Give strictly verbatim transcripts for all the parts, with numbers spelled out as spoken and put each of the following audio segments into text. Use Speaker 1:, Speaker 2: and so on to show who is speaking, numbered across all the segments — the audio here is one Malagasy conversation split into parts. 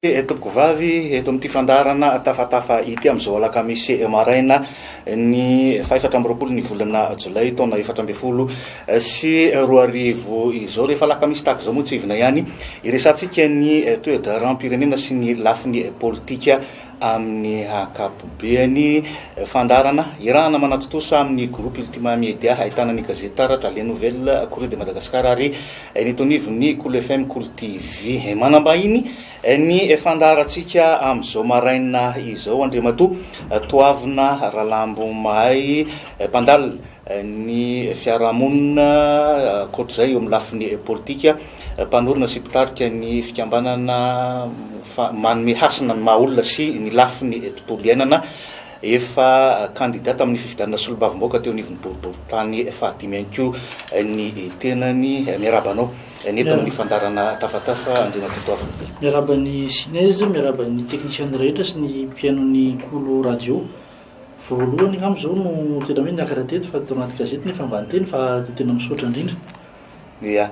Speaker 1: Etoko vavy eto amin'ity fandarana tafatafa ity amin'izao alakamisy maraina ny faefatra amby roapolo ny volana jolay taona efatra amby folo sy roa arivo izao rehefa alakamisy tahaka izao moa tsy ivina ihany iresantsika ny toe-dranom-pirenena sy ny lafiny politika amin'ny akapobeany fandarana irahana manatotosa amin'ny groupe Ultima Media ahitana ny gazety taratra les nouvelles Courrier de Madagascar ary ny tonivony Cool F M Cool T V manambahiny ny fandaratsika amin'izao maraina izao Andriamatoa toavina Ralambo mahay mpandalina ny fiarahamonina koatr'izay eo amin'ny lafiny politika mpanorona sy mpitarika ny fikambanana manome hasina ny mahaolona sy ny lafiny tontolo iainana efa kandidata amin'ny fifidianana solobavim-bahoaka teo anivon'ny boriboritany fahadimy ihany koa ny tenany miarabanao neto amin'ny fandarana tafatafa Andriamatoa toavina.
Speaker 2: Miaraban'ny Sinez, miaraban'ny teknisiany rehetra sy ny mpiainon'ny Kolo radio. Voalohany amin'izao no tena hoe niakatra teto fa tao anaty gazety nefa ambany teny fa tena misaotra indrindra.
Speaker 1: Ia,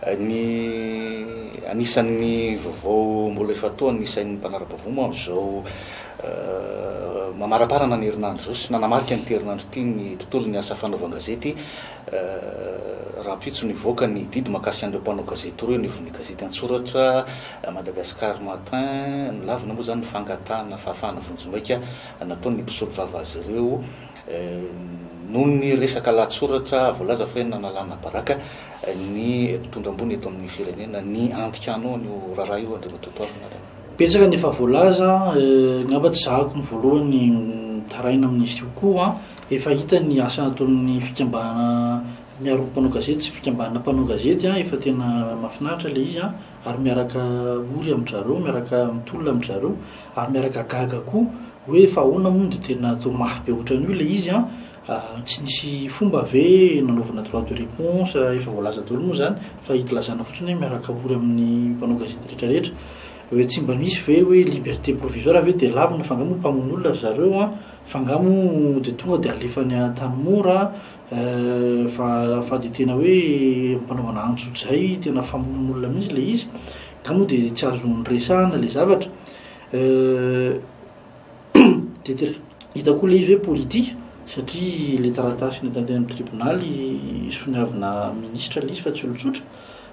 Speaker 1: ny anisan'ny vaovao mbola efa toa anisan'ny mpanara-bavomo amin'izao mamaraparana ny herinandro zao sy nanamarika ny herinandro ity ny tontolo ny asa fanaovan-gazety raha pitso nivoaka ny didy makasika an'ireo mpanao gazety roa nivon'ny gazety an-tsoratra Madagascar Matin nilavina moa zany fangatahana fahafahana vonjimbaika nataony ny mpisolo vava azy ireo noho ny resaka lahatsoratra voalaza fa hoe nanalana baraka ny mpitondra ambony eto amin'ny firenena ny antikano ny raharaha io Andriamatoa toavina.
Speaker 2: Betsaka ny efa voalaza ngamba tsy zahako ny voalohany taraina amin'izy io koa efa hita ny asa ataon'ny fikambanana miaro mpanao gazety sy fikambanana mpanao gazety efa tena mahafinaritra le izy ary miaraka ory amin'izareo miaraka mitolona amin'izareo ary miaraka gaga koa hoe efa ahoana moa dia tena atao mafy be ohatran'io le izy tsy nisy fomba ve nanaovana droit de réponse efa voalaza daholo moa zany fa hitilazana fotsiny hoe miaraka ory amin'ny mpanao gazety rehetrarehetra hoe tsy mba misy ve hoe liberté provisoire ve dia lavina fangamo mpamono zareo fangamo dia tonga dia alefany tany mora fa fa dia tena hoe mpanaovana antso-zay tena famonon'olona mihitsy le izy ka moa dia tsy azo nyresahana le zavatra dia hita koa le izy hoe politika satria le taratasy ny tantena amin'ny tribonaly soniavina ministra le izy fa tsy olotsotra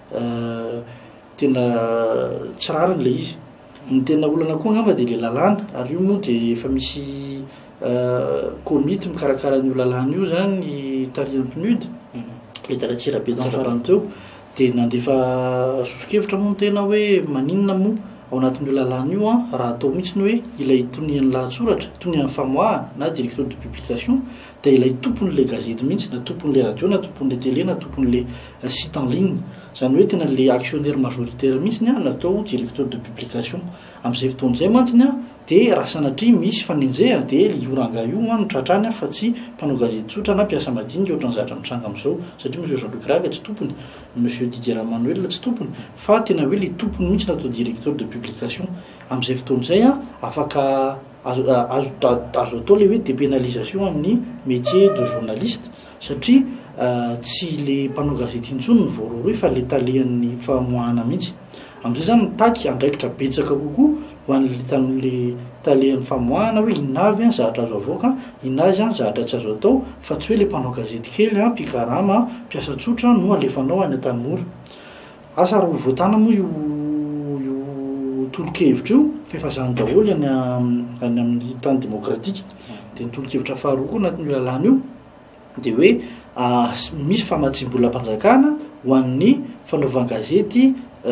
Speaker 2: tena tsy rariny le izy ny tena olana koa ngamba dia le lalàna ary io moa dia efa misy komity mikarakara n'io lalàna io zany ny tarian'ny P N U D le taratsirabe farany teo dia nandefa sosokevitra moa tena hoe maninona moa ao anatin'io lalàna io raha atao mihitsy ny hoe ilay tonian'ny lahatsoratra tonian'ny famoahana na directeur de publication dia ilay tompon'le gazety mihitsy na tompon'le radio na tompon'le télé na tompon'le site en ligne zany hoe tena le actionnaire majoritaire mihitsy a natao directeur de publication amin'izay fotoan'izay mantsiny a dia raha sanatria misy fanenjeha dia lioranga io no tratrany fa tsy mpanao gazety tsotra na mpiasa madinika ohatran'ny zatra mitranga amin'izao satria monsieur Jean-Luc Raga tsy tompony monsieur Didier Ramanuel tsy tompony fa tena hoe le tompony mihitsy natao directeur de publication amin'izay fotoan'izay a afaka azo azo atao le hoe dépénalisation amin'ny métier de journaliste satria tsy le mpanao gazety intsony ny voaroroy fa le talehan'ny famoahana mihitsy amin'izay zany mitaky andraikitra betsaka kokoa ho an'le talehan'ny famoahana hoe inavy a zahatra azo avoaka inazy a zahatra tsy azo atao fa tsy hoe le mpanao gazety kely a mpikarama mpiasa tsotra no alefanao any an-tany mora asa raha voatana moa io io tolo-kevitra io fa efa zany daholo any any amin'ny tany démocratique dia ny tolo-kevitra faharoa koa anatin'io lalàna io dia hoe misy famatsim-bola mpanjakana ho an'ny fanaovan-gazety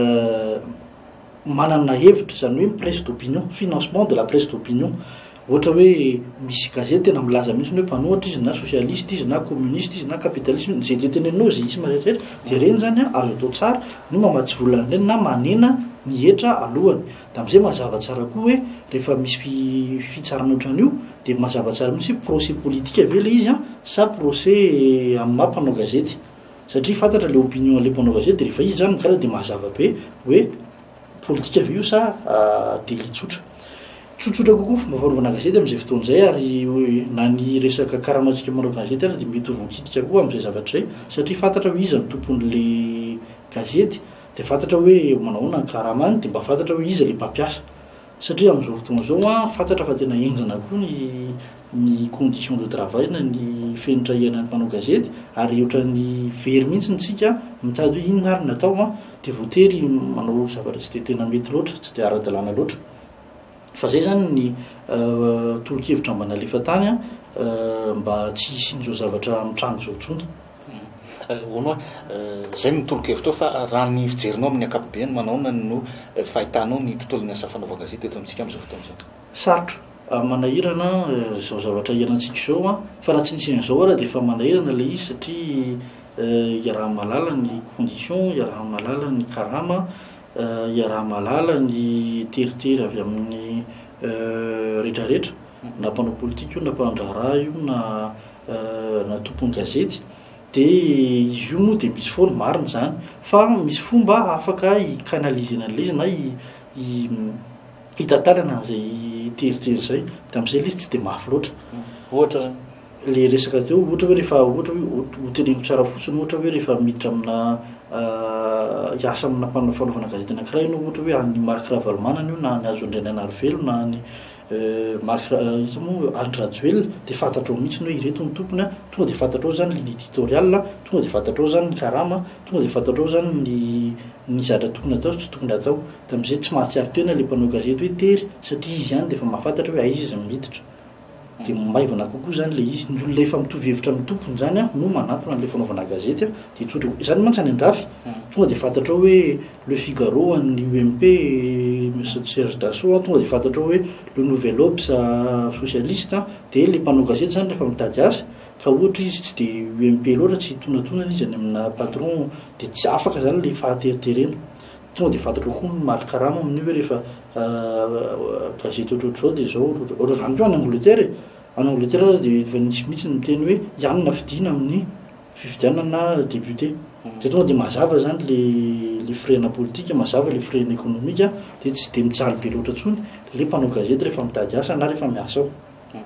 Speaker 2: manana hevitra zany hoe presse d'opinion financement de la presse d'opinion ohatra hoe misy gazety tena milaza mihitsy hoe mpanohatra izy na socialiste izy na communiste izy na capitalisme zay tetenenao zay isy marehetrarehetra dia reny zany azo atao tsara no mamatsy volana reny na manena ny hetra alohany da amin'izay mazava tsara koa hoe rehefa misy fitsarana ohatran'io dia mazava tsara mihitsy procès politique ave le izy a sa procès amin'ny mampanao gazety satria fantatra le opinion le mpanao gazety rehefa izy zany mikara dia mazava be hoe politika avy io sa délit tsotra tsotsotra kokoa fomba fanaovana gazety amin'izay fotoan'izay ary na ny resaka karamatsika manao gazety ary dia mety ho voakitika koa amin'izay zavatra zay satria fantatra hoe iza ny tompon'le gazety dia fantatra hoe manahoana ny karamany dia mba fantatra hoe iza le mpampiasa satria amin'izao fotoana zao a fantatra fa tena enjana koa ny ny condition de travail na ny fenitra iainan'ny mpanao gazety ary ohatra ny very mihitsy ntsika mitady hoe inona ary natao a dia voatery manao zavatra tsy dia tena mety loatra tsy dia ara-dalàna loatra fa zay zany ny tolo-kevitra mba nalefa tany a mba tsy hisin'izao zavatra mitrango zao tsony
Speaker 1: ono zay ny tolo-kevitra fa raha ny fijerinao amin'ny akapobeany manaona no fahitanao ny tontolon'ny asa fanaova gazety eto amintsika amin'izao fotoana zao
Speaker 2: sarotra manahirana zao zavatra ianantsika zao a fa raha tsy nisy an'izao ara dia efa manahirana ilay izy satria iaraha malala ny condition iaraha malala ny karama iaraha malala ny teritery avy amin'ny rehetrarehetra na mpanao politika io na mpanandraraha io na na tompony gazety dia izy io moa dia misy foana marina zany fa misy fomba afaka hikanalizena an'ilay izy na hitantanana an'izay teritery zay dia amin'izay ilay izy tsy dia mafy loatra
Speaker 1: ohatra zany
Speaker 2: le resaka teo ohatra hoe rehefa ohatra hoe hoteneniko tsara fotsiny ohatra hoe rehefa miditra amina hiasa amina fanaovana gazety anankiray ianao ohatra hoe any Marc Ravalomanana io na ny Azo Andriana Narivelo na ny Marc izy moa Andry Rajoelina dia fantatrao mihitsy hoe ireto ny tompony a tonga dia fantatrao zany ligne éditoriale tonga dia fantatrao zany ny karama tonga dia fantatrao zany ny ny zavatra tokony atao sy tsy tokony atao dia amin'izay tsy mahatsiaro tena ilay mpanao gazety hoe tery satria izy ihany dia efa mahafantatra hoe aiza izy miditra dia maivana kokoa zany ilay izy ny olona efa mitovy hevitra amin'ny tompony zany a no manatona an'ilay fanaovana gazety a dia tsotra zany mantsy any an-dafy tonga dia fantatrao hoe Le Figaro an'ny U M P Monsieur Serge Dassault tonga dia fantatrao hoe Le Nouvel Obs socialiste dia ilay mpanao gazety zany rehefa mitady asa ka ohatra izy tsy dia U M P loatra tsy tonatona izy any amina patron dia tsy afaka zany ilay fahateriterena tonga dia fantatra koa ny maro karama amin'io hoe rehefa gazety ohatrohatr'izao dia zao ohatr zany koa any Angleterre any Angleterre dia efa nisy mihitsy ny miteny hoe ianona fidiana amin'ny fifidianana na député dia tonga dia mazava zany le le frena politika mazava le frena économique dia tsy dia mijaly be loatra tsony le mpanao gazety rehefa mitady asa na rehefa miasa ao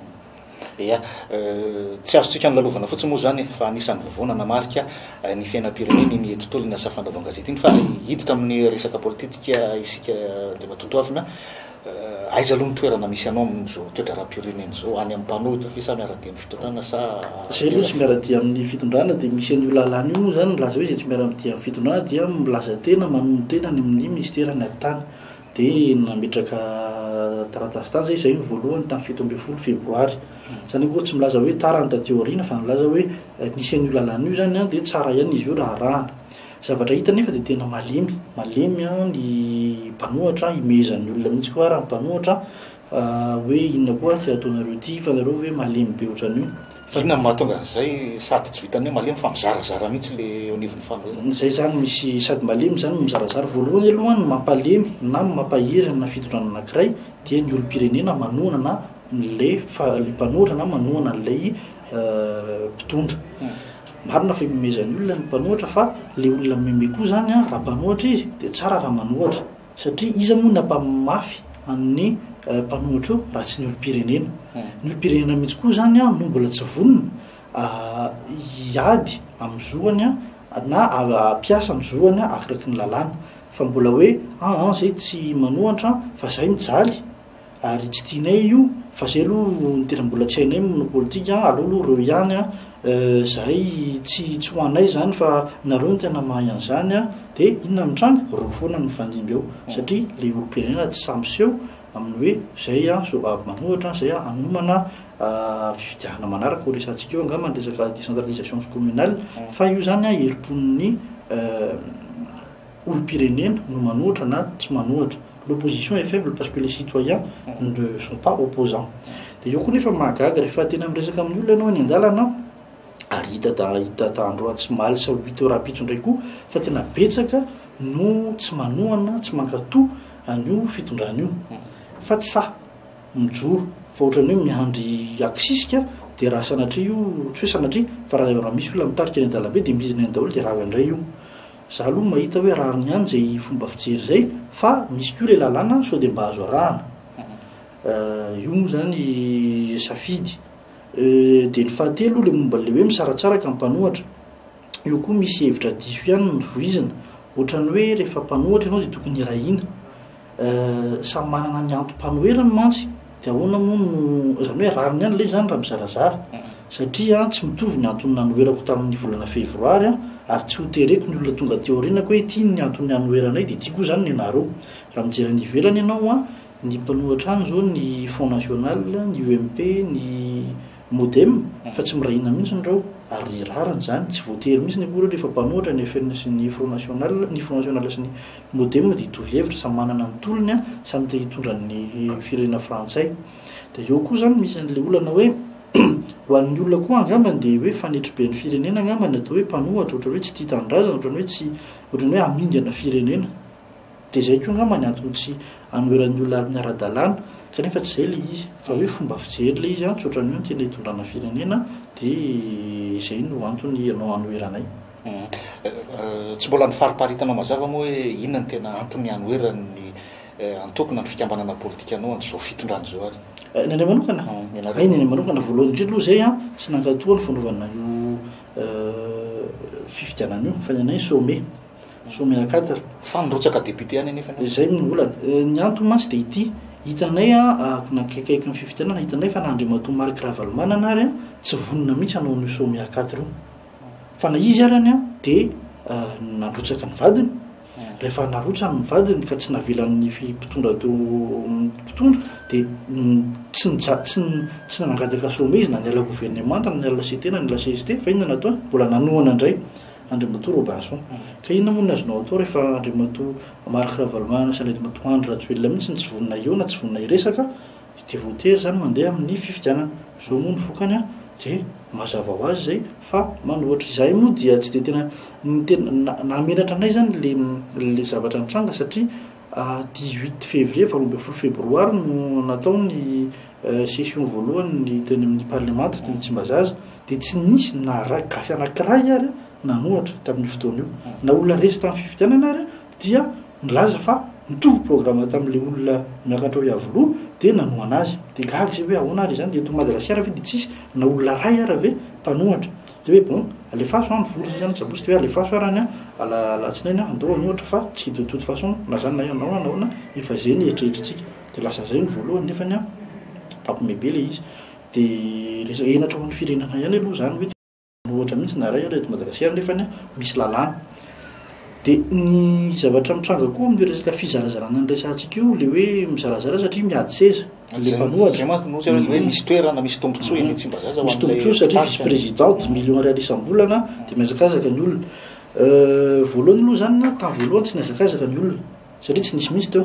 Speaker 1: ia tsy azotsika nylalovana fotsiny moa zany fa anisan'ny vovona namarika ny fiainam-pireneny ny tontolon'ny asa fanaovana gazety iny fa hiditra amin'ny resaka politika isika dia matotoavina aiza aloha ny toerana misy anao amin'izao toetra raha-pireneny zao any amin'ny mpanohitra fi sa miaradia amin'ny fitondrana sa
Speaker 2: zay aloha tsy miaradia amin'ny fitondrana dia misy an'io lalàna io moa zany milaza hoe zay tsy miaradia amin'ny fitondrana dia milaza tena manono tena ny amin'ny ministerany an-tany dia nametraka taratasy tany zay zay ny voalohany tamin'ny fito ambin'ny folo febroary zany koa tsy milaza hoe tara ny tateoriana fa milaza hoe nisy an'io lalàna io zany a dia tsara ihany izy io raha rahana zavatra hita nefa dia tena malemy malemy a ny mpanohatra imezan'ny olona mihitsy koa raha mpanohatra hoe inona koa ty ataonareo ty fa nareo hoe malemy be ohatran'io
Speaker 1: inona mahatonga an'izay sady tsy vitany hoe malemy fa mizarazara mihitsy le onivon'ny fanohana
Speaker 2: zay zany misy sady malemy zany mizarazara voalohany aloha ny mampalemy na mampahery amina fitondrana anankiray dia ny olo-pirenena manohana na le fa le mpanohatra na manohana an'ilay mpitondra marina fa imezan'ny olona ny mpanohatra fa le olona meme koa zany a raha mpanohatra izy dia tsara raha manohatra satria iza moa napamafy amin'ny mpanohatra eo raha tsy ny olo-pirenena ny olo-pirenena mihitsy koa zany a no mbola tsy vonona hiady amin'ny zoany a na ampiasa ny zoany a akiraky ny lalàna fa mbola hoe aa zay tsy manohatra fa zay mijaly ary tsy tianay io fa zay aloha nitera mbola tsy hainay mno politika aloha aloha reo ihany a zahay tsy tsy hoanay zany fa nareo ny tena mahay an'izany a dia inona mitranga ro foana ny fandimby eo satria le olo-pirenena tsy sambyseho amin'ny hoe zay a so manohatra zay a anomana fifidiahana manaraka ho resantsika eo angamba ny resaka décentralisation communale fa io zany a herim-pon'ny olo-pirenena no manohatra na tsy manohatra l'opposition est faible parce que les citoyens ne sont pas opposants dia eo koa nefa mahagaga rehefa tena miresaka amin'ny olona ianao any an-dalana ary hita da hita tandroany tsy mahaly sa huit heures apitso indray koa fa tena betsaka no tsy manohana tsy mankatoa an'io fitondrana io fa tsy sa mijoro fa ohatrany hoe miandry aksisika dia raha sanatria io tsy hoe sanatria fa raha misy olona mitarika any an-dalambe dia mizina any daholo dia raha indray io za aloha mahita hoe rariny ihany zay fomba fijery zay fa misy koa le lalàna sao dia mba azo arahana io moa zany safidy dia ny fahatelo le momba le hoe misaratsaraka ny mpanohatra io koa misy hevitra diso ihany ny voizina ohatrany hoe rehefa mpanohatra ianao dia tokony irahina samy manana ny antom-panoherany mantsy dia ahoana moa no zany hoe rariny any lay zany raha mizarazara satria tsy mitovy ny antony nanoherako tamin'ny volana fevroary a ary tsy hotereko ny olona tonga teorinako hoe tia ny antony nanoheranay dia tia koa zany ny anareo raha mijery ny ivelany ianao a ny mpanohatra any zao ny Front National, ny U M P, ny Modem fa tsy mirahina mihitsy reo ary rarany zany tsy voatery mihitsy ny akora rehefa mpanohatra ny F N sy ny Front National, ny Front National sy ny Modem dia hitovy hevitra samy manana ny tolony a samy te hitondra ny firenena frantsay dia eo koa zany misy an'ilay olana hoe ho an'ny olona koa angambany dia hoe fanetry be ny firenena angambany atao hoe mpanohatra ohatrany hoe tsy tia tanindrazana ohatrany hoe tsy ohatrany hoe hamingana firenena dia zay koa angambany antony tsy anoheran'ny olona miara-dalàna kanefa tsy zay le izy fa hoe fomba fijery le izy a tsy ohatrany hoe tena hitondrana firenena dia zay no antony ianao anoheranay
Speaker 1: tsy mbola ny fariparitanao mazava moa hoe inona ny tena antony anoheran'ny antokona ny fikambanana politika anao an'izao fitondrana zao azy
Speaker 2: ny anay manokana ay ny anay manokana voalohany indrindra aloha zay a tsy nankatoa ny fanaovana io fifidianana io fa ny anay sommet sommet à quatre
Speaker 1: fa nirotsaka député any nefa
Speaker 2: zay olana ny antony mantsy dia ity hitanay a nakakaiky ny fifidianana hitanay fa nahandrimatoa Marc Ravalomanana ary a tsy vonona mihitsy hanao ny sommet à quatre io fa na izy arany a dia nandrotsaka ny vadiny rehefa narotsany ny vadiny ka tsy navelan'ny mpitondra teo mpitondra dia tsy tsy tsy nangataka sommet izy na niala gouvernement na niala C T na niala C S T fa inona natao mbola nanohana indray Andriamatoa Robinson ka inona moa no azonao atao rehefa Andriamatoa Marc Ravalomanana sy Andriamatoa Andry Rajoelina mihitsy tsy vonona eo na tsy vonona iresaka dia voatery zany mandeha amin'ny fifidianana zao moa ny fokany a dia mazava ho azy zay fa manohatra izay moa dia tsy dia tena tena namenatra anay zany le le zavatra nitranga satria dix-huit février valo ambin'ny folo febroary no natao ny session voalohany ny teny amin'ny parlement teny Tsimbazaza dia tsy nisy na raha gasy anankiray ary nanohatra tamin'ny fotoana io na olona resy tamin'ny fifidianana ary dia nilaza fa mitovy programme tamin'le olona miakatra hoe avoloha dia nanohana azy dia gaga zay hoe ahoana ary zany dia eto Madagasikara ve dia tsisy na olona ray ary ve mpanohatra dia hoe bon alefaso a mivory zany sabosy dia hoe alefaso arany a alatsinainy a andao anohatra fa tsy de toute façon na zany na ianao anaona efa zay ny eritreretritsika dia lasa zay ny voalohany nefany a pampimebe le izy dia resaka enatra ho an'ny firenena ihany aloha zany hoe ohatra mihitsy na ray eto Madagasikara nefany a misy lalàna dia ny zavatra mitranga koa amin'ny resaka fizarazarana ny resantsika io le hoe mizarazara satria miady seza le mpanohatra
Speaker 1: hoe misy toerana misy tombontsoa eny Tsimbazaza
Speaker 2: misy tombontsoa satria vice présidente million ariary isam-bolana dia miazakazaka ny olona voalohany aloha zany na tamin'ny voalohany tsy niazakazaka ny olona satria tsy nisy mihitsy teo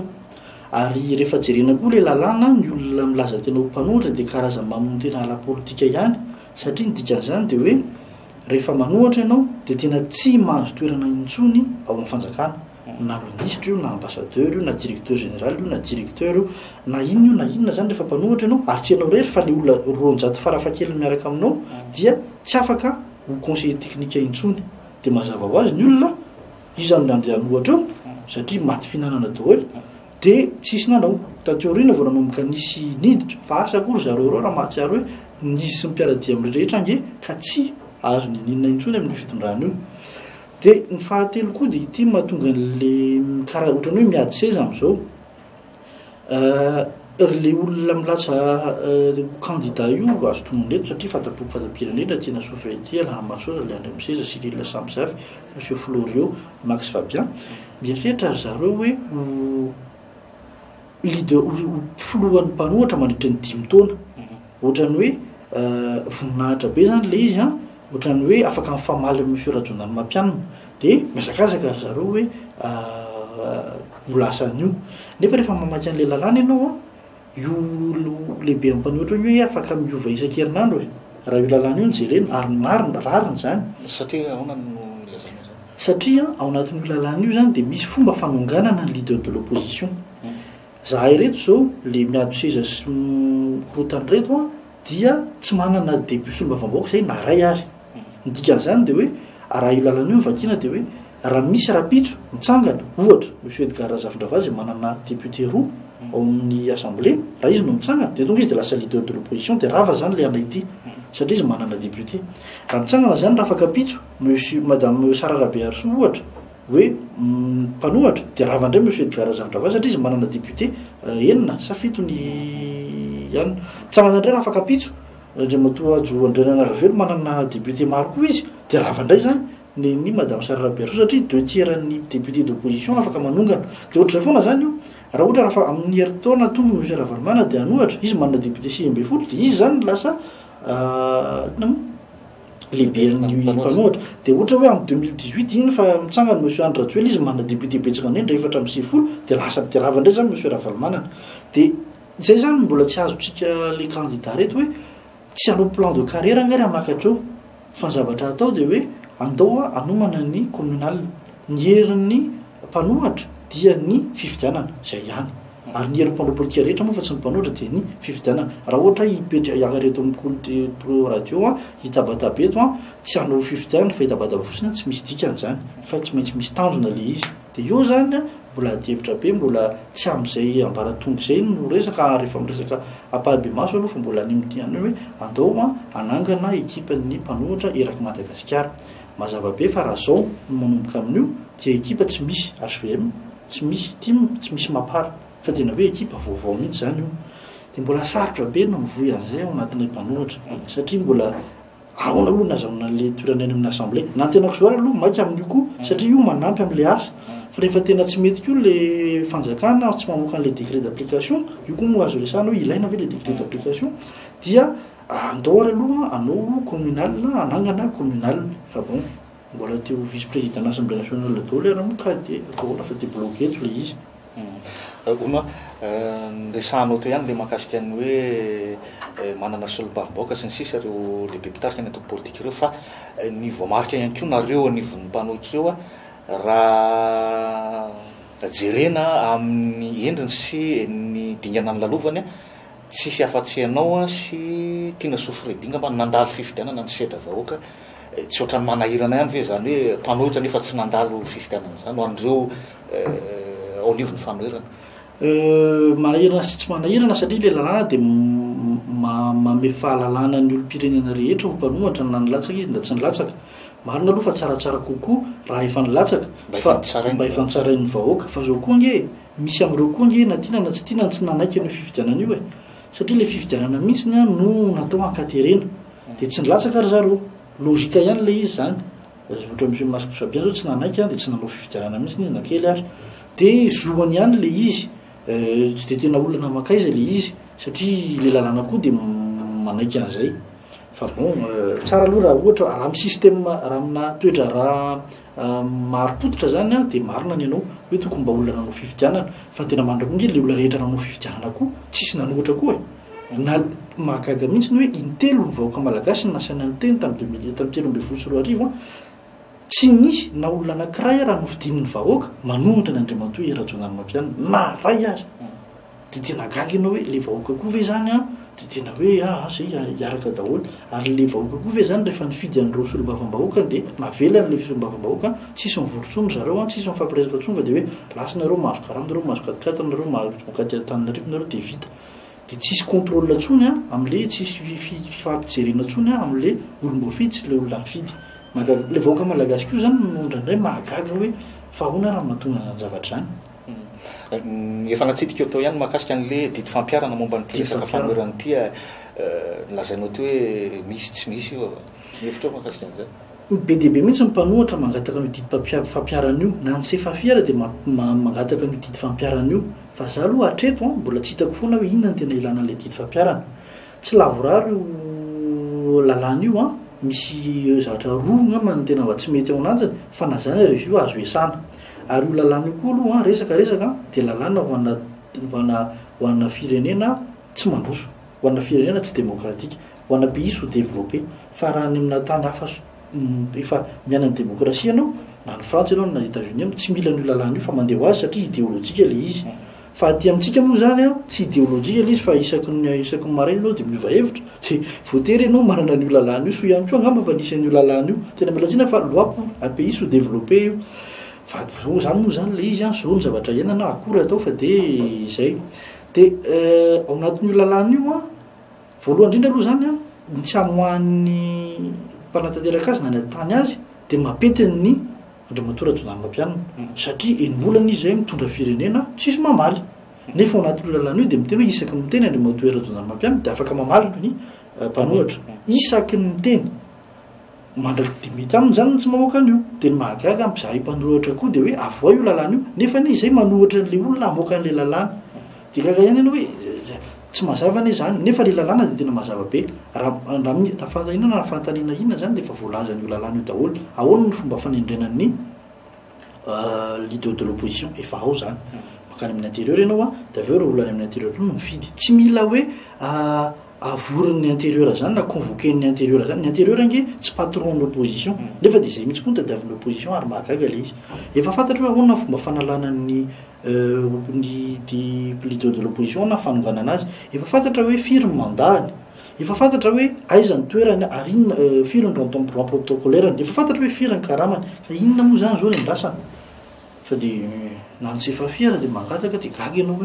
Speaker 2: ary rehefa jerena koa le lalàna ny olona milaza tena ho mpanohatra dia karazany mamono tena ala politika ihany satria ny dikan'izany dia hoe rehefa manohatra ianao dia tena tsy mahazo toerana intsony ao amin'ny fanjakana na ministre io na ambassadeur io na directeur général io na directeur io na inona io na inona zany rehefa mpanohatra ianao ary tsy ianao rery fa le olona roanjato farafahakeliny miaraka aminao dia tsy afaka ho conseiller technique intsony dia mazava ho azy ny olona izy zany nandeha hanohatra eo satria maty finanana daholo dia tsisy nanao tateoriana vao nanomboka nisy niditra fa asa akory zareo reo raha mahatsiaro hoe nisy sy mpiaradia amin'ny rehetra ange ka tsy azo ny ninona intsony amin'ny fitondrana io dia ny fahatelo koa dia ity mahatonga n'le karaha ohatrany hoe miady seza amin'izao le olona milatsa candidat io azo tonono eto satria fatapoko fatapirenena tiana Sofiaty Alamasosa Leandre Miseza Cyril Samsafy Monsieur Florio Max Fabien mieritreritra zareo hoe leader filohan'ny mpanohatra mandritra ny dimy taona ohatrany hoe voninahitra be zany le izy a ohatrany hoe afaka mifamaly amin'ny Monsieur Rajonany Mampianina dia miazakazaka zareo hoe ho lasan'io nefa rehefa mamaky an'le lalàna ianao a io lehibe amin'ny mpanohatra io hoe afaka miova isan-kerinandro e raha io lalàna io nijerena ary marina rariny zany
Speaker 1: satria ahoana no ilazana zany
Speaker 2: satria ao anatin'io lalàna io zany dia misy fomba fanonganana ny leader de l'opposition zahay reto zao le miado seza sy korotany reto a dia tsy manana début solomba vaovaoaka zay na ray ary ny dikan'izany dia hoe raha io lalàna io mivakiana dia hoe raha misy rapitso mitsangana ohatra Monsieur Edgar Razafindrava manana député roa ao amin'ny assemblée raha izy no mitsangana dia tonga izy dia lasa leader de l'opposition dia rava zany le anay ity satria izy manana député raha mitsangana zany raha afaka pitso monsieur madame Sara Rabe Arso ohatra hoe mpanohatra de rahavandray monsieur Edgar Zavatra satria izy manana député enina sa fito ny ihany mitsangana indray raha afaka pitso ndray matoa jo andrenana ravelo manana député maro koa izy de rahavandray zany ny ny madame Sarah Berso satria deux tiers ny député d'opposition afaka manongana de ohatr'izay foana zany io raha ohatra raha amin'ny herintaona tombo monsieur Ravalomanana de anohatra izy manana député sivy amby folo de izy zany lasa lehibe ny mpanohatra de ohatra hoe amin'ny deux mille dix-huit iny fa mitsangana monsieur Andry Rajoelina izy manana député betsaka an'endra efatra amby sivy folo de lasa de rahavandray zany monsieur Ravalomanana de zay zany mbola tsy azotsika le candidat reto hoe tsy hanao plan de carrière angary amakatreo fa zavatra atao de hoe andao anomana ny communal ny herin'ny mpanohatra dia ny fifidianana zay ihany ary ny herin'ny mpanao politika rehetra moa fa tsy ny mpanohatra dia ny fifidianana raha ohatra hipetra iakareto amin'ny kolo radio a hitabataba eto a tsy hanao fifidianana fa hitabataba fotsiny tsy misy dikan'izany fa tsy maintsy misy tanjona le izy de eo zany mbola adihevitra be mbola tsy am'izay ambaratonga zay no resaka rehefa miresaka apahabe maso aloha fa mbola any mitiany hoe andao a anangana ekipa ny mpanohatra eraky Madagasikara mazava be fa raha zao no manomboka amin'io dia ekipa tsy misy H V M tsy misy team tsy misy mapara fa tena hoe ekipa vaovao mihitsy zany io de mbola sarotra be no mivoy an'izay ao anatin'ny mpanohatra satria mbola aona aloha nazamina le toerana any amin'ny assemblée nantenako zao ary aloha maika amin'io koa satria io manampy amin'le asa fa rehefa tena tsy mety koa le fanjakana tsy mamoaka an'le décret d'application io koa moa azo resana hoe ilaina ve le décret d'application dia andao ary aloha anao communal anangana communal fa bon mbola teo vice président l'Assemblée nationale dao le raha moka de atao lafa te bloqué eto le izy
Speaker 1: ona resanao to ihany le mahakasika ny hoe manana solom-bavom-bahoaka sy ny sisa reo lehibe mpitarika ny atao politika ireo fa ny voamarika ihany koa nareo anivon'ny mpanohitra eo a raha jerena amin'ny endriny sy ny dingana ny lalovany a tsisy afa-tsy ianao a sy tiana sofredinga mba nandalo fifidianana ny sedra vahoaka tsy ohatrany manahirana ihany ve zany hoe mpanohitra nefa tsy nandalo fifidianana zany ho andreo ao anivon'ny fanoherana
Speaker 2: manahirana sy tsy manahirana satria le lalàna de mame fahalalàna ny olom-pirenena rehetra ho mpanohatra na nilatsaka izy da tsy nilatsaka marina aloha fa tsaratsara kokoa raha efa nilatsaka mba ifantsarain'ny vahoaka fa zao koa nge misy am'ireo koa nge na tiana na tsy tiana tsy nanaiky ny fifidianana io e satria le fifidianana mihitsy no natao ankaterena de tsy nilatsaka ary zareo logika ihany le izy zany ohatra monsieur Masque Fabien zao tsy nanaiky de tsy nanao fifidianana mihitsy izy nakely ary de zoany ihany le izy tsy de tena olona makaiza le izy satria le lalàna koa de manaiky an'izay fa bon tsara aloha raha ohatra raha amin'ny système raha amina toetra raha maropototra zany a de marina ny ianao hoe tokony mba olona nanao fifidianana fa tena mandra koa nge le olona rehetra nanao fifidianana koa tsisy nanohatra koa e na mahagaga mihitsy ny hoe intelo ny vahoaka malagasy nasaina ny teny tamin'ny deux mille tamin'ny telo amby folo sy roa arivo a tsy nisy na olona anankiray raha nofidinin'ny vahoaka manohatra ny Andriamatoa Rajoelina Mampianina na ray ary de tena gaga ianao hoe le vahoaka koa ve zany a de tena hoe ah zay hiaraka daholo ary le vahoaka koa ve zany rehefa nifidy an'ireo solombavam-bahoaka de navelany le solombavam-bahoaka tsisy mivorontsony zareo a tsisy mifampiresaka tsony fa de hoe lasa nareo mahazo karama nareo mahazo katikata nareo mahazo tananarivo nareo de vita de tsisy contrôle tsony a am'le tsisy fifampijerena tsony a am'le olom-boafidy sy le olona mifidy mahagaga le vahoaka malagasy koa zany nondrandray mahagaga hoe fa ahoana raha mahatonga zany zavatra zany
Speaker 1: efa natsitika eo tao ihany mahakasika an'le didy fampiarana momba nyty resaka fanoherana ity nilazainao ty hoe misy tsy misy io hevitra mahakasika an'izay
Speaker 2: be dia be mihitsy ny mpanohatra mangataka ny didy fampiarana io na ny sefafiara de mangataka ny didy fampiarana io fa za aloha hatreto mbola tsy hitako foana hoe inona ny tena ilana an'le didy fampiarana tsy lavorary lalàna io a misy zavatra roa ngamba ny tena mba tsy mety ao anatiny fa na zany rezy io azo esana ary io lalàna io koa aloha resaka resaka de lalàna hoana hoana hoana firenena tsy mandroso hoana firenena tsy démocratique hoana pays sous développé fa raha ny amina tany hafa efa mianany démocratie anao na ny France anao na États-Unis tsy mila ny lalàna io fa mandeha ho azy satria idéologique le izy fa aty amintsika moa zany a tsy idéologique le izy fa isaky ny isaky ny maraina anao de miova hevitra de voatery anao manana an'io lalàna io so ihany koa angamba fa nisy an'io lalàna io tena milatsina fa loi pour un pays sous développé io fa zao zany moa zany le izy a zao ny zavatra iainana akory atao fa de zay de ao anatin'io lalàna io a voalohany indrindra aloha zany a tsy hamohan'ny mpanatanteraka azy na ny atany azy de mapetiny ny andriamatora jonamampianina satria enim-bolana izy zay mitondra firenena tsisy mamaly nefa ao anaty lalàna io dia miteny hoe isaky ny miteny andriamatora jonamampianina dia afaka mamaly ny mpanohatra isaky ny miteny mandraky dimity aminy zany tsy mamoaka an'io dia ny mahagaga ampizaha mpanohatra koa dia hoe avoa io lalàna io nefa ne izay manohatra n'le olona amoaka an'le lalàna dia gaga ihany iana hoe tsy mazava ane zany nefa le lalàna dia tena mazava be raha inona raha fantaniana inona zany dia efa voalazan'io lalàna io daholo ahoana ny fomba fanendrenan'ny leader de l'opposition efa ao zany makany amin'ny intérieur ianao a dia aveo raha olany amin'ny intérieur no mifidy tsy mila hoe avorin'ny intérieur zany na convoquen'ny intérieur zany ny intérieur ange tsy patron l'opposition nefa dia izay mihitsy koa nitadiavin'ny opposition ary mahagaga le izy efa fantatra hoe ahoana fomba fanalanan'ny ny di leader de l'opposition na fanonganana azy efa fantatra hoe firy mandany efa fantatra hoe aiza ny toerany ary inona firy ny rond protocolaire efa fantatra hoe firy ny karamany ka inona moa zany zao ny andrasana fa dia nanotsefa fiara dia mangataka dia gaga ianao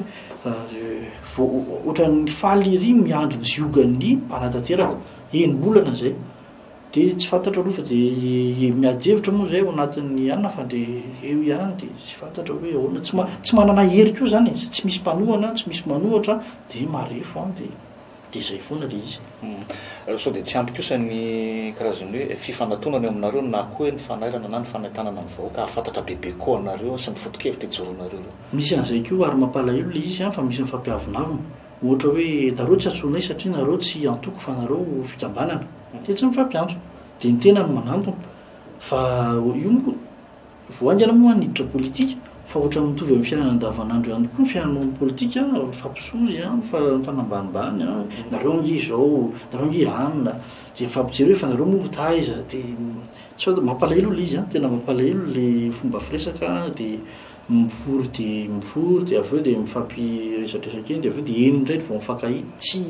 Speaker 2: hoe ohatran'ny faly ry miandro ny ziogan'ny mpanatanteraka enim-bolana zay dia tsy fantatra aloha fa dia miady hevitra moa zay ao anatin'ny anina fa dia eo ihany dia tsy fantatra hoe ahoana tsy tsy manana hery koa zany tsy misy mpanohana tsy misy manohatra dia marefo an dia dia zay foana le izy
Speaker 1: sao dia tsy ampy kosa ny karazany hoe fifanantonany aminareo na koa hoe ny fanairana na ny fanaitanana amin'ny vahoaka ahafantatra bebe koa anareo sy ny foto-kevitra ijoroanareo
Speaker 2: misy an'izay koa ary mampalahelo le izy fa misy ny fampiavonavina ohatra hoe nareo tsy atsonay satria nareo tsy antoko fa nareo fikambanana dia tsy mifampiantso dia ny tena no manantona fa io moa voaingana moa niditra politika fa ohatra mitovy amin'ny fiainana andavanandro ihany koa ny fiainana politika mifampisozy mifanambanimbany nareo ange izao nareo ange anina dia mifampijery hoe fa nareo moa taiza dia sao mampalahelo le izy a tena mampalahelo le fomba firesaka dia mifory dia mifory dia aveo dia mifampiresadresaka eny dia aveo dia eny indray vao mifankahity tsy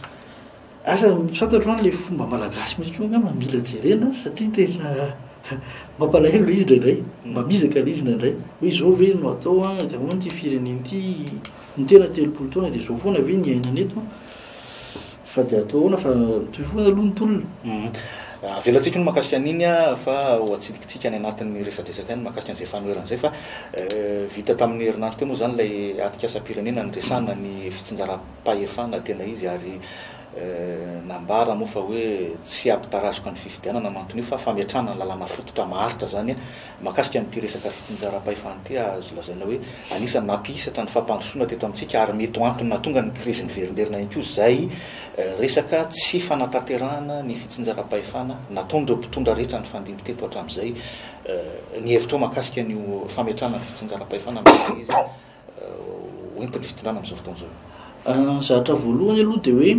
Speaker 2: asa tsy fantatro any le fomba malagasy misy koa nga mila jerena satria tena mampalahelo le izy indraindray mamizaka le izy indraindray hoe izao ve no atao a dia ahoana ty fireneny ity ny tena telopolo taona dia izao foana ve ny ainana eto fa dia atao ahoana fa toy foana aloha ny tolona
Speaker 1: avelatsika no mahakasika an'iny a fa ho atsidikitsika any anatin'ny resadresaka any mahakasika an'izay fanoeran'izay fa vita tamin'ny herinandro teo moa zany lay atikasa-pirenena nyresana ny fitsinjaram-pahefana tena izy ary nambara moa fa hoe tsy ampitarazoka ny fifidianana manton'io fa fametrana ny lalàna fototra maharitra zany mahakasika n'ity resaka fitsinjaram-pahefana ity azo lazaina hoe anisany nampisatra ny fampandrosoana teto amintsika ary mety ho antony natonga ny krizin'ny verimberina ihany koa zay resaka tsy fanatanterahana ny fitsinjaram-pahefana nataon'ireo mpitondra rehetra ny fandimby teto hatramin'izay ny hevitra ao mahakasika nio fametrana ny fitsinjaram-pahefana amin'izay izy hoentin'ny fitondrana amin'izao fotoan'izao
Speaker 2: zatra voalohany aloha dia hoe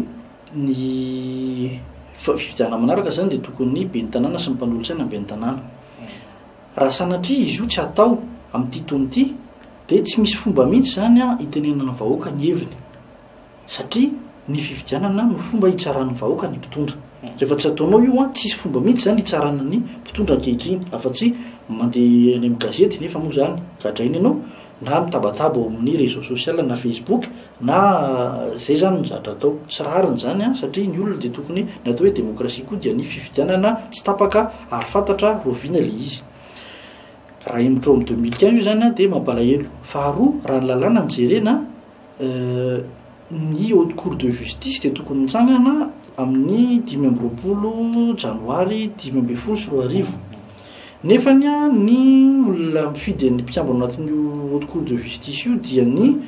Speaker 2: ny fifidiana manaraka zany dia tokony be ny tanàna sy ny mpanolotsaina be ny tanàna raha sanatria izy io tsy atao amin'ity tonoity dia tsy misy fomba mihitsy zany a hitenenana vahoaka ny heviny satria ny fifidianana no fomba hitsarany vahoaka ny mpitondra rehefa tsy ataonao io a tsisy fomba mihitsy zany hitsarana ny mpitondra ankehitriny afa-tsy mandeha any amin'ny gazety nefa moa zany gadrainy ianao na mitabataba ao amin'ny réseau social na facebook na zay zany nizatra atao tsy rariny zany a satria ny olona dia tokony natao hoe demokrasia koa dia ny fifidianana tsy tapaka ary fantatra roviana le izy raha emitra ao amin'ny deux mille quinze io zany a dia mampalahelo faharoa raha ny lalàna nyjerena ny haute cour de justice dia tokony mitsangana amin'ny dimy amby roapolo janoary dimy amby folo sy roa arivo nefany a ny olona mifidy ny mpikambana anatin'ny haute cour de justice io dia ny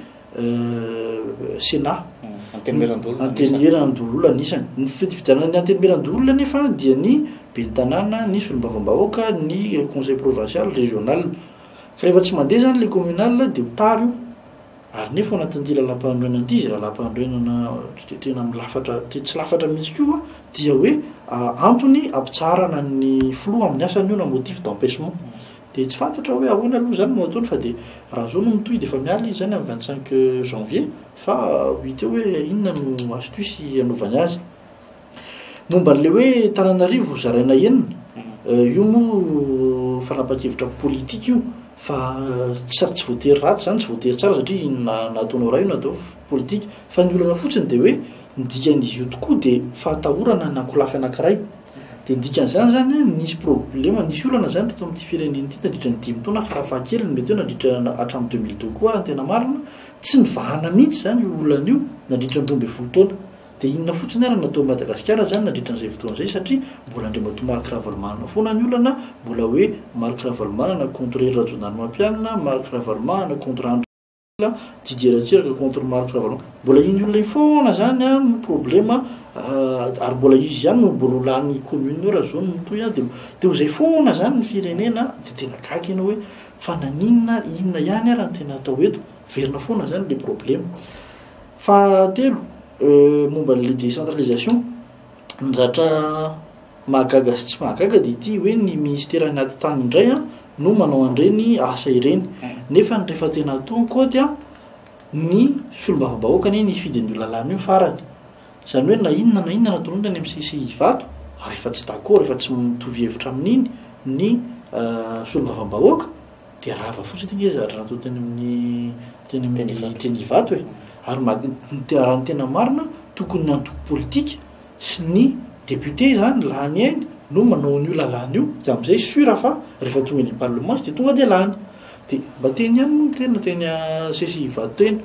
Speaker 2: sénat antenimieran'olona anisany ny fifidianana ny antenimieran'olona nefa dia ny be ny tanàna ny solombavam-bahoaka ny conseil provincial régional ka rehefa tsy mandeha zany le communal dia hotary io ary nefa ao anatin'ity lalam-pahandroenana ity izy raha lalam-pahandroenana tena milafatra tsy lafatra mihitsy koa dia hoe antony ampitsarana ny filoha amin'ny asany io na motif d'empêchement dia tsy fantatra hoe ahoana aloha zany no ataony fa dia raha zao no mitohy dia efa miala izy zany amin'ny vingt-cinq janvier fa hita hoe inona no astuce anaovany azy momba n'le hoe Tananarivo zaraina enina io moa fanapa-kevitra politika io fa tsy tsy voatery ratsy zany tsy voatery tsara satria nataonao raha io natao politika fa ny olana fotsiny dia hoe nidikan'izy io tokoa dia fahatahorana na kolafy anankiray dia dikan'izany zany nisy problema nisy olana zany teto amin'ity fireneny ity nandritra ny dimy taona farafahakeliny mety eo nandritra hatramin'ny deux mille deux koa raha tena marina tsy nivahana mihitsy zany io olana io nandritra ny roa ambin'ny folo taona dia inona fotsiny ary natao Madagasikara zany nandritra n'izay fotoana izay satria mbola andriamatoa Marc Ravalomanana foana ny olana mbola hoe Marc Ravalomanana contre Rajonary Mampianina Marc Ravalomanana contre Didier Ratsiraka contre Marc Ravalomanana mbola iny olona foana zany a no problema ary mbola izy ihany no mbola olan'ny commune io raha zao no toy a dia dia zay foana zany ny firenena dia tena gaga ianao hoe fa naninona inona ihany ary ny tena atao eto verina foana zany le problema. Fahatelo momba le décentralisation nizatra mahagaga sy tsy mahagaga dia ity hoe ny ministère anaty tany indray a no manao an'ireny asa ireny nefa ny rehefa tena atao kody a ny solombavambahoaka ny fidy ny lalàna io farany zany hoe na inona na inona nataon'olona ny amin'ny C C I vato ary efa tsy d'accord efa tsy mitovy hevitra amin'iny ny solombavambahoaka dia rava fotsiny nge zatra natao teny amin'ny teny amin'ny teny vato e ary raha ny tena marina tokony ny antoko politika sy ny député zany lany ainy no manao n'io lalàna io dia amin'izay sura fa rehefa tonga ny parlement dia tonga dia lany dia mba teny ihany no tena teny C C I vato teny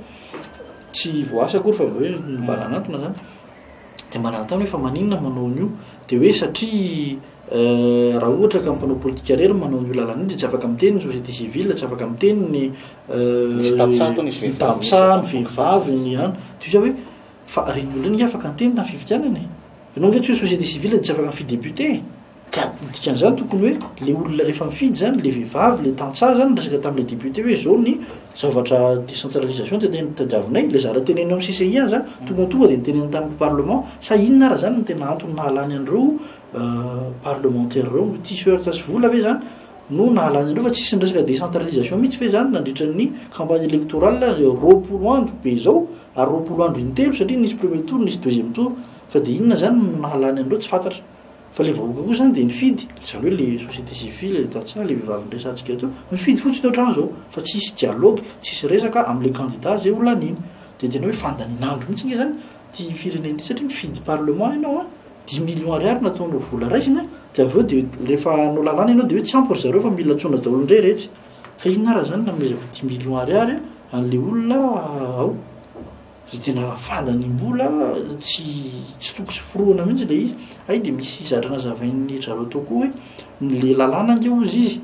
Speaker 2: tsy voasa akory fa hoe mba nanantona zany dia mba nanatany hoe fa maninona manao n'io dia hoe satria raha ohatra ka mpanao politika rery manao n'io lalàna io dia tsy afaka miteny ny société civile tsy afaka miteny ny
Speaker 1: tapitsato ny
Speaker 2: vehivavy ny any dia zao hoe fa reny olona iny afaka miteny tamin'ny fifidianana ianao nge tsy hoe société civile tsy afaka mifidy député ka dikan'izany tokony hoe le olona rehefa mifidy zany le vehivavy le tantsaha zany resaka tamin'le député hoe zao ny zavatra décentralisation tadiavinay le zara teneny amin'ny C C I any zany tonga tonga dia niteneny tamin'ny parlement sa inona raha zany no tena antony nahalany an'ireo parlementaire reo tisy heurta sy vola ve zany no nahalany an'ireo fa tsisy ny resaka décentralisation mihitsy fe zany nandritra ny campagne électorale roapolo andro be zao ary roapolo andro intelo satria nisy premier tour nisy deuxième tour fa dia inona zany nahalany an'ireo tsy fantatra fa le vahoaka koa zany dia nifidy zany hoe le société civile le tantsaha le vehivavy nresantsika teo mifidy fotsiny ohatrany zao fa tsisy dialogue tsisy resaka amin'le candidat zay olan'iny dia tena hoe fandaninandro mihitsy nge zany ty fireneny ity satria mifidy parlement ianao a dix millions ariary nataonao vola raisina dia avy eo dia rehefa no lalàna ianao dia hoe tsy ampy ry zareo fa mila tsona daholo indray retsy ka inona raha zany namezako dix millions ariary an'le olona ao dia tena fandanimbola tsy tsy toko sy foroana mihitsy le izy ay dia misy zadrana zavain'ny zareo atao koa hoe le lalàna ange ozy izy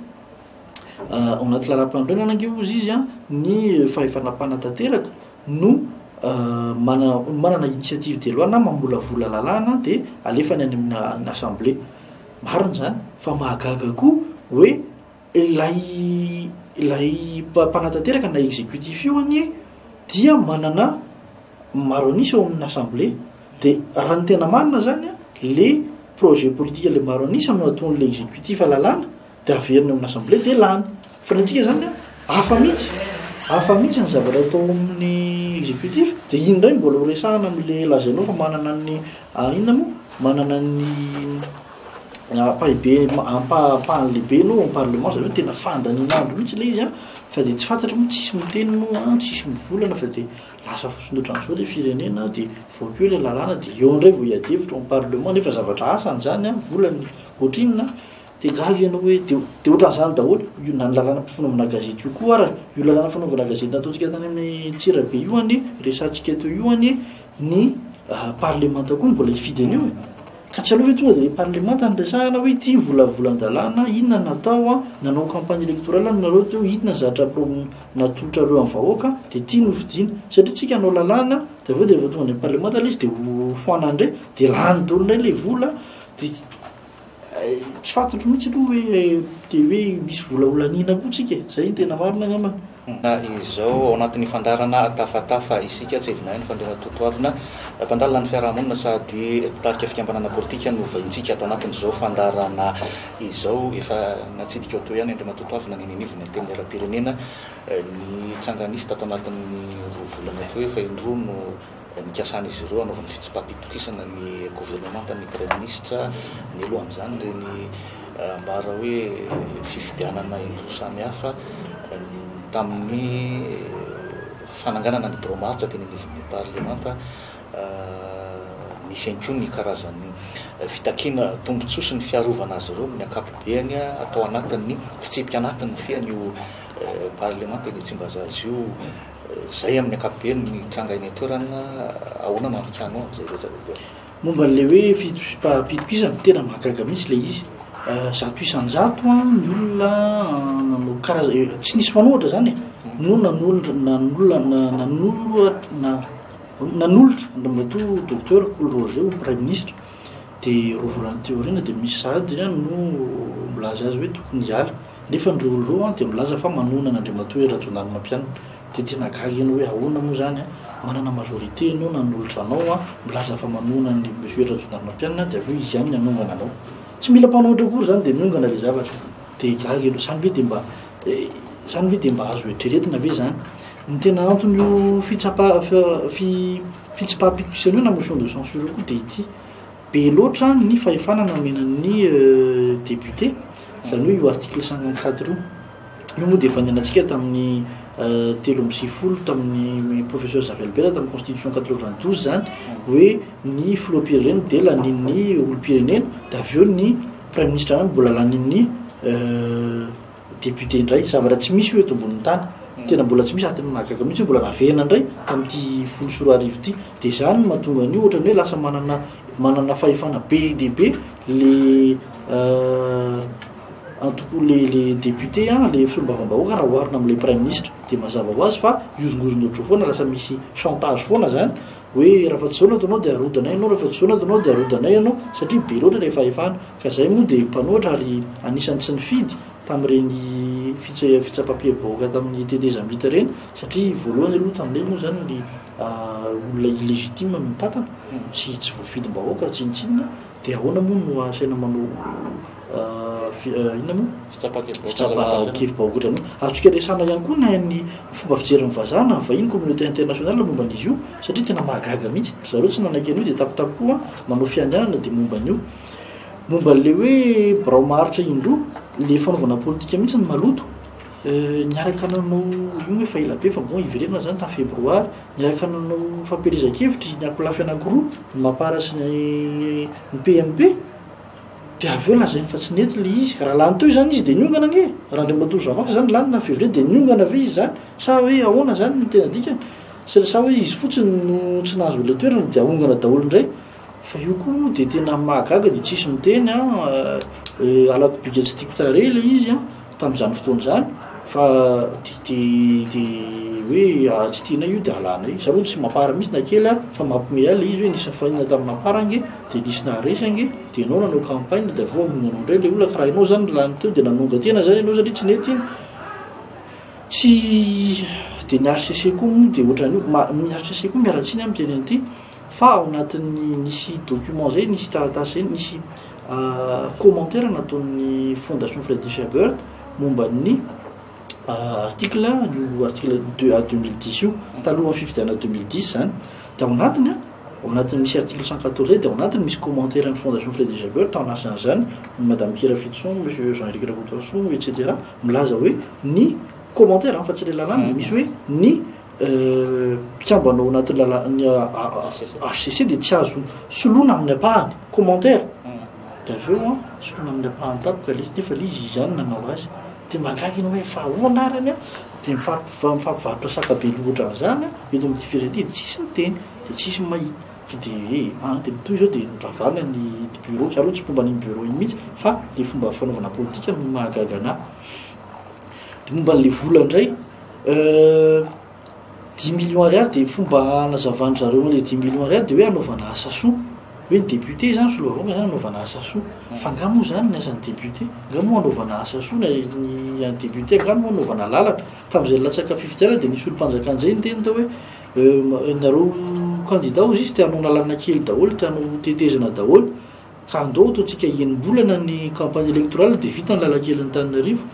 Speaker 2: ao anaty lalam-pandroana ange ozy izy a ny fahefanam-panatanteraka no mana manana initiative de loi na mamolavola lalàna dia alefany any amin'ny assemblée marina zany fa mahagaga koa hoe ilay ilay mpanatanteraka na exécutif io anie dia manana maro anisa ao amin'ny assemblée dia raha ny tena marina zany a le projet politique le maro anisa no ataon'le exécutif lalàna dia averiny amin'ny assemblée dia lany fa natsika zany a hafa mihitsy hafa mihitsy ny zavatra atao amin'ny exécutif dia iny ndray mbola horesahana amin'le lazainao fa manana ny inona moa manana ny ampahibe ampahan'lehibe no amin'ny parlement zany hoe tena fandaninandro mihitsy le izy a fa dia tsy fantatra moa tsisy miteny no tsisy mivolana fa dia lasa fosiny ohatran'izao le firenena dia voakeo le lalàna dia eo indray vao hiady hevitra amin'ny parlement nefa zavatra asany zany a volany ohatrinona dia gaga ianao hoe dia dia ohatran'izany daholo io na ny lalàna fanaovana gazety io koa ara io lalàna fanaovana gazety nataontsika tany amin'ny Tsirabe io anie resantsika teo io anie ny parlementa koa mbola hifidy an'io e ka tsy aloha hoe tonga dia parlementa nyresahana hoe ity volavolan-dalàna inona natao a nanao campagne électorale nareo teo inona zatra natolotra reo amin'ny vahoaka dia tia no fidiana satria tsika hanao lalàna dia aveo dia rehefa tonga ny parlementa le izy dia foana indray dia lany daholo indray le vola dia tsy fantatro mihitsy aloha hoe dia hoe misy vola olanina koa tsika e zay ny tena marina angamba
Speaker 1: na izao ao anatin'ny fandarana tafatafa isika tsy evinahy ny fandrena totoavina mpandalina ny fiarahamonina sady tarika fikambanana politika no vaintsika atao anatin'izao fandarana izao efa natsidika ao teo ihany andrena totoavina ny ninivina teny ara-pirenena ny tsanganista atao anatin'ny volana teo efa indroa no nikasana izy ireo anaovany fitsipapitokisana ny gouvernemanta ny premier ministre ny alohan'izany reny ambara hoe fifidianana indroa samy hafa tamin'ny fananganana ny bromartra teny anivon'ny parlementa misy ihany koa ny karazany fitakina tombontsoa sy ny fiarovana azy ireo amin'ny akapobeany atao anatin'ny fitsipika anatiny feany io parlement teny Tsimbazaza io zay amin'ny akapobeany ny trangainy toerana ahoana mampiano zay rehetra
Speaker 2: momba le hoe fitopitokisana tena mahagaga mihitsy le izy zato isanjato a ny olona nanao karaza tsy nisy manohatra zany no nanolotra nanolona nanolona nanolotra andrambato docteur Cool Roger au prime ministre de rovolany théorina de misy sady no milaza azy hoe tokony hiala nefa ndreo reo de milaza fa manona n'Andriamatoa Rajaonarina de tena gaga eny hoe ahoana moa zany manana majorité no nanolotra anao a milaza fa manona ny monsieur Rajaonarina de aveo izy ihany nanongana anao tsy mila mpanohitra akory zany de nongana le zavatra de gaga eno zany hoe de mba zany hoe de mba azo eritreretina ve zany ny tena antony io fitsapa fi fitsipaham-pitokisana io na motion de censure koa de ity be loatra ny fahefana namenan'ny député zany hoe io article cinquante-quatre io io moa de efa nianatsika tamin'ny telo amby sivifolo tamin'ny professeur Javelbert tamin'ny constitution quatre-vingt-douze zany hoe ny filoham-pirenena de lanin'ny olom-pirenena de aveo ny prime ministre any mbola lanin'ny député indray zavatra tsy misy hoe eto ambonin'ny tany tena mbola tsy misy ary tena nahagaga mihitsy mbola navena indray tamin'ity folo sy roa arivo ity de zany mahatonga an'io ohatrany hoe lasa manana manana fahefana be de be le en tout cas les les députés hein les filombavambahoaka raha oharina amin'ilay prime ministre de mazava ho azy fa iozongozona ohatro foana lasa misy chantage foana zany hoe raha fa tsy zao ataonao de arodanay ianao raha fa tsy zao ataonao de arodanay ianao satria be loatra le fahefana ka zay moa de mpanohatra ary anisany tsy nifidy tamin'ireny fitsapam-piham-bahoaka tamin'ny T D Zambita reny satria voalohany aloha tamin'ilay moa zany ny olona illégitime mitantana sy tsy voafidim-bahoaka tsinitsinina de ahoana moa no asaina manao inona moa fitsapakevim-bahoaka ohatrany azotsika resana ihany koa na ny fomba fijery vazaha na vahiny communauté internationale momba an'izy io satria tena mahagaga mihitsy zareo tsy nanaiky an'io de tapitapy koa manao fiandianana de momba an'io momba le hoe brao maharitra indroa le fanaovana politika mihitsy ny maloto niaraka nanao io hoe fa ela be fa bon iverena zany tamin'ny febroary niaraka nanao fampielezan-kevitry ny akolafy anankiroa ny mamparasy ny P M P de aveo lazainy fa tsy nety le izy raha lany teo zany izy de niongana nge raha Andriamatoa Zavaka zany lany na février de niongana ve izy zany sa hoe ahoana zany ny tena dikany sa hoe izy fotsiny no tsy nahazo le toerana de ahongana daholo indray fa io koa moa de tena mahagaga de tsisy miteny a alako bika tsy tiako tare le izy a tamin'izany fotoana zany fa de de hoe tsy tiana io de alanay zareo tsy mampara mihitsy na kely a fa mampime a le izy hoe nisy fahinana tamin'ny mampara nge de nisy naharesange de enao nanao campagne de aveo amonanao indray le olona ka raha enao zany lany teo de nanonga tena zany enao satria tsy nety iny tsy de ny R C C koa moa de ohatran'io ny R C C koa miaratsiny amin'ny teny an'ity fa ao anatin'ny nisy document zay nisy taratasy zay nisy commentaire nataon'ny fondation Friedrich Ebert momba ny article io article deux à deux mille dix io talohan'ny fifidiana deux mille dix zany de ao anatiny ao anatiny misy article cent quatorze de ao anatiny misy commentaire amin'ny fondation Friedrich Ebert tao anasan'izany madame Kira Fitson monsieur Jean-Éric Rakotoason et cetera milaza hoe ny commentaire fa tsy le lalàna misy hoe ny mpiambanao anatin'ny lalàny R C C de tsy azo soloina amin'ny apahany commentaire de aveo a soloina amin'ny apahany tapoka le nefa le izy izany nanao azy de magaga ina hoe fa ho anarany a de mifampivarotra sakabe loatra zany a eto amin'ity firenena de tsisy miteny de tsisy mahita fa de a de mitoy zao de ravalina ny bureau zareo tsy fomba ny bureau iny mihitsy fa le fomba fanaovana politika no mahagaga ana de momba n'le vola indray dix millions ariary de fomba anazavany zareo le dix millions ariary de hoe anaovana asa soa hoe ny député zany solovako zany anaovana asa soa fa nga moa zany ny asan'ny député nga moa anaovana asa soa ny any député nga moa anaovana lalaka tamin'izay latsaka fifidiana de nisy olo-mpanjakan'izay ny teny tao hoe nareo candidat ozy izy te hanao lalana kely daholo te hanao tetezana daholo ka andao ataontsika enim-bolana ny campagne électorale de vita ny lalakelin'ny Tananarivo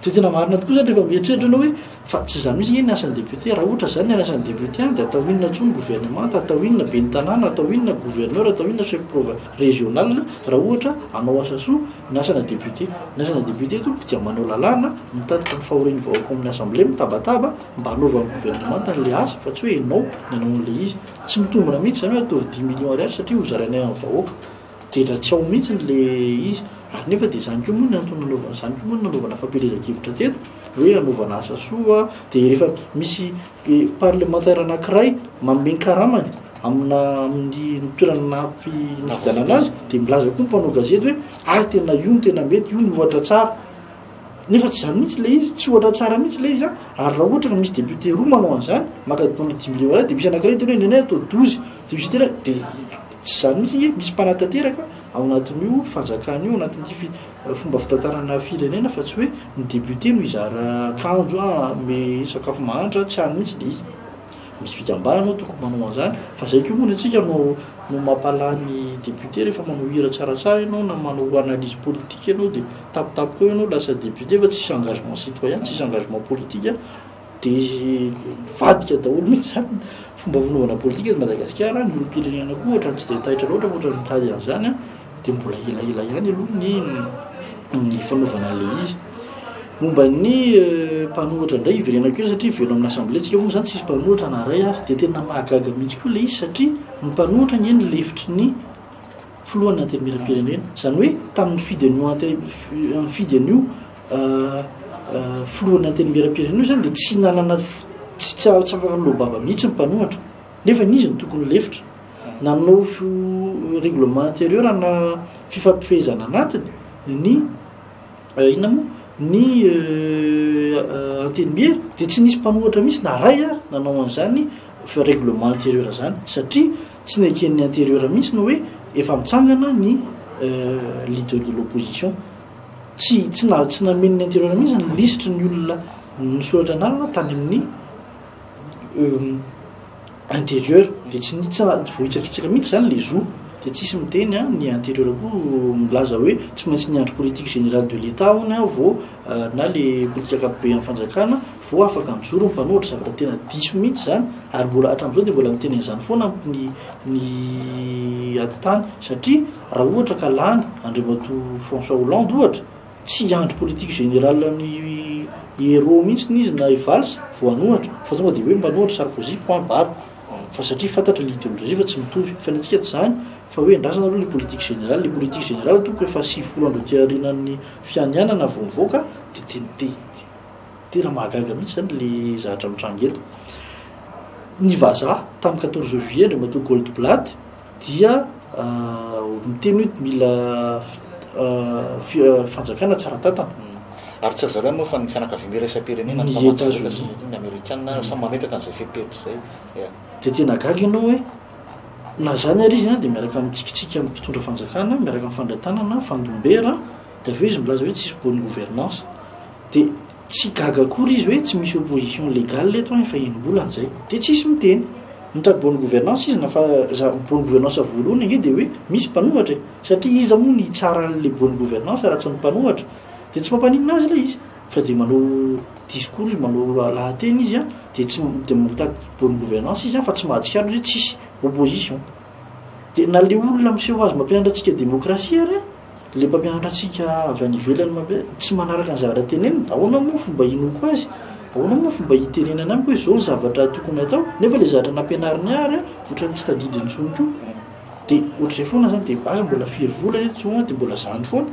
Speaker 2: de tena marina tokoa zany rehefa mieritreritra anao hoe fa tsy zany mihitsy ny asan'ny député raha ohatra zany ny anasan'ny député any de atao inona ntsony gouvernement atao inona be ny tanàna atao inona gouverneur atao inona chef prova régional raha ohatra anao asa soa ny asana député ny asana député to dia manao lalàna mitadika ny fahorian'ny vahoaka amin'ny assemblée mitabataba mba hanaovany gouvernement tan'le asa fa tsy hoe enao nanao an'le izy tsy mitombona mihitsy zany hoe ataovy dix millions ariary satria hozarainay amin'ny vahoaka de raha tsy ao mihitsy le izy ary nefa de zany koa moa ny antony nanaovana zany koa moa ny nanaovana fampielezan-kevitra teto hoe anaovana asa soa de rehefa misy parlementaire anankiray manome karamany amina amin'ny toerana nampy ny fijanana azy de milaza koa mpanao gazety hoe ay tena io ny tena mety io ny ohatra tsara nefa tsy zany mihitsy le izy tsy ohatra tsara mihitsy le izy a ary raha ohatra ka misy député roa manao an'izany maka mpano dix millions ariary de misy anankiray tena hoe nenay atao douze de misy tena de tsy zany mihitsy ie misy mpanatateraka ao anatin'io fanjakana io anatin'ity fomba fitantarana firenena fa tsy hoe ny député no izara kanjo a me sakafo mahantra tsy any mihitsy le izy misy fikambananao tokony manao an'izany fa zay koa moa ny atsika no no mampalany député rehefa manao hira tsaratsara ianao na manao analyse politique ianao de tapitapika eo ianao lasa député fa tsisy engagement citoyen tsisy engagement politique de vadika daholo mihitsy zany fomba fanaovana politique eto Madagasikara ny olom-pirenena koa ohatra tsy de taitra loatra ohatra mitady an'izany a de mbola elaela ihany aloha ny ny fanaovana le izy momba ny mpanohatra indray iverenako eo satria velo amin'ny assemblée tsika moa zany tsisy mpanohatra naray ary de tena mahagaga mihitsy koa le izy satria ny mpanohatra ny eny lefitry ny filohan'ny antenimieram-pirenena zany hoe tamin'ny fidy an'io amin'ny fidy an'io filohan'ny antenimieram-pirenena io zany de tsy nanana tsy tsy afaka lobava mihitsy ny mpanohatra nefa n'izy ny tokony lefitra nanao règlement intérieur na fifampifehezana anatiny ny inona moa ny antenimiera de tsy nisy mpanohatra mihitsy na ray ary nanao an'izany règlement intérieur zany satria tsy naken'ny intérieur mihitsy no hoe efa mitsangana ny leader de l'opposition tsy tsy na tsy namen'ny intérieur mihitsy ny listre ny olona nisoratra analana tany amin'ny intérieur de tsy tsy vohitsakitsaka mihitsy zany le zo de tsisy miteny a ny intérieur koa milaza hoe tsy maintsy ny andro politique générale de l'état ony a vo na le politique ankapobeny amin'ny fanjakana vo afaka mijoro mpanohatra zavatra tena diso mihitsy zany ary mbola hatramin'izao de mbola miteny an'izany foana ny ny atitany satria raha ohatra ka lany Andriamatoa François Hollande ohatra tsy andro politique générale ny héros mihitsy nizy na valse vo anohatra fa tonga de hoe mpanohatra Sarkozy point barre fa satria fantatra l'idéologie fa tsy mitovy fa natsika tsy zany fa hoe andrasana aloha le politique générale le politique générale toko efa sivifolo andro ty aorinan'ny fianianana vo mivoaka de tente tena mahagaga mihitsy zany le zavatra mitrangy eto ny vazaha tamin'ny quatorze juillet Andriamatoa Goldblatt dia miteny hoe mila fanjakana tsara tatana
Speaker 1: ary tsy azareo moa fa ny fianakaviana raisam-pirenena ny américaine samy mametraka an'izay fepetra zay
Speaker 2: de tena gaga ianao hoe na zany ary izy a de miaraka mitsikitsika amin'ny mpitondra fanjakana miaraka amin'ny fandratana fandombera de aveo izy milaza hoe tsisy bonne gouvernance de tsy gaga akory izy hoe tsy misy opposition légale leto a fa enim-bolana zay de tsisy miteny mitady bonne gouvernance izy nafa bonne gouvernance voalohany ange de hoe misy mpanohatra satria izy moa ny tsara le bonne gouvernance raha tsy ny mpanohatra de tsy mampaninina azy le izy fa de manao discours izy manao lahateny izy a de tsy de mitady bonne gouvernance izy a fa tsy mahadikalo izy hoe tsisy opposition de na le olona miseho azy mampianatra antsika démocratie ary le mpampianatra antsika avy any ivelany mampi tsy manaraka ny zavatra tenenina ahoana moa fomba inoko azy ahoana moa fomba hitenenana amiko hoe zao ny zavatra tokony atao nefa le zavatra nampianariny ary a ohatrany tsy tadidy intsony ko de ohatr'izay foana zany de aza mbola firy vola le tsona de mbola zany foana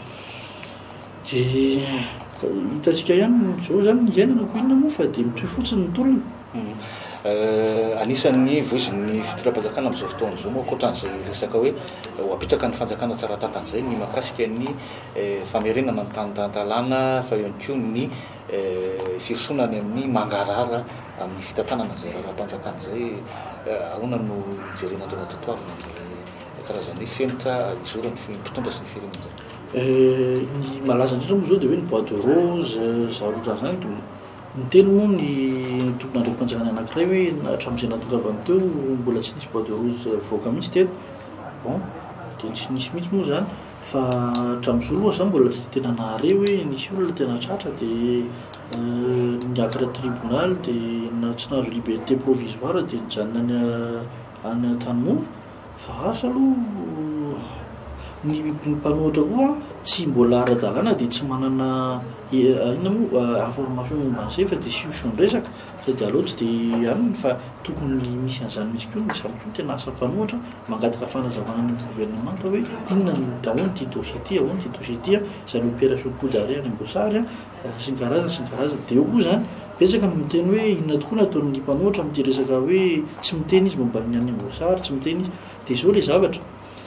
Speaker 2: de hitatsika ihany zao zany iainanako inona moa fa de mitohy fotsiny ny tolona
Speaker 1: anisan'ny voizin'ny fitondram-panjakana amin'izao fotoana zao moa akoatran'izay resaka hoe ho apetraka ny fanjakana tsara tatan'izay ny mahakasika ny famerenana ny tanytantalana fa ihany koa ny firisonany amin'ny mangarara amin'ny fitantanana zay raha-panjakana zay ahoana no jeren'Andriamatoa Toavina karazan'ny fenitra izorany mpitondra sy ny firenena zay
Speaker 2: ny malaza indrindra moa zao de hoe ny bois de rose zarotra zany ny teny moa ny tompon'andriam-panjakana anankiray hoe hatramin'izay natokavany teo mbola tsy nisy bois de rose voaka mihitsy teto bon de tsy nisy mihitsy moa zany fa hatramin'izao zany mbola tsy tena nahare hoe nisy olona tena tratra dia niakatra tribunal dia na tsy nahazo liberté provisoire dia nijanona any any Tanimora fa asa aloha ny mpanohitra koa tsy mbola ara-dalàna dia tsy manana inona moa information momba an'izay fa dia siosy ny resaka sady alohatsy dia aniny fa tokony misy an'izany misy koa izany koa tena asa mpanohitra mangataka fanazavana ny gouvernemanta hoe inona ny ahoany ty dossier ty ahoany ty dossier ty izany opération coup d'arrêt any Amboasary sy ny karazany sy ny karazany dia eo koa zany betsaka miteny hoe inona tokoa nataon'ny mpanohitra amin'ity resaka hoe tsy miteny izy momba ny any Amboasary tsy miteny izy dia izao ilay zavatra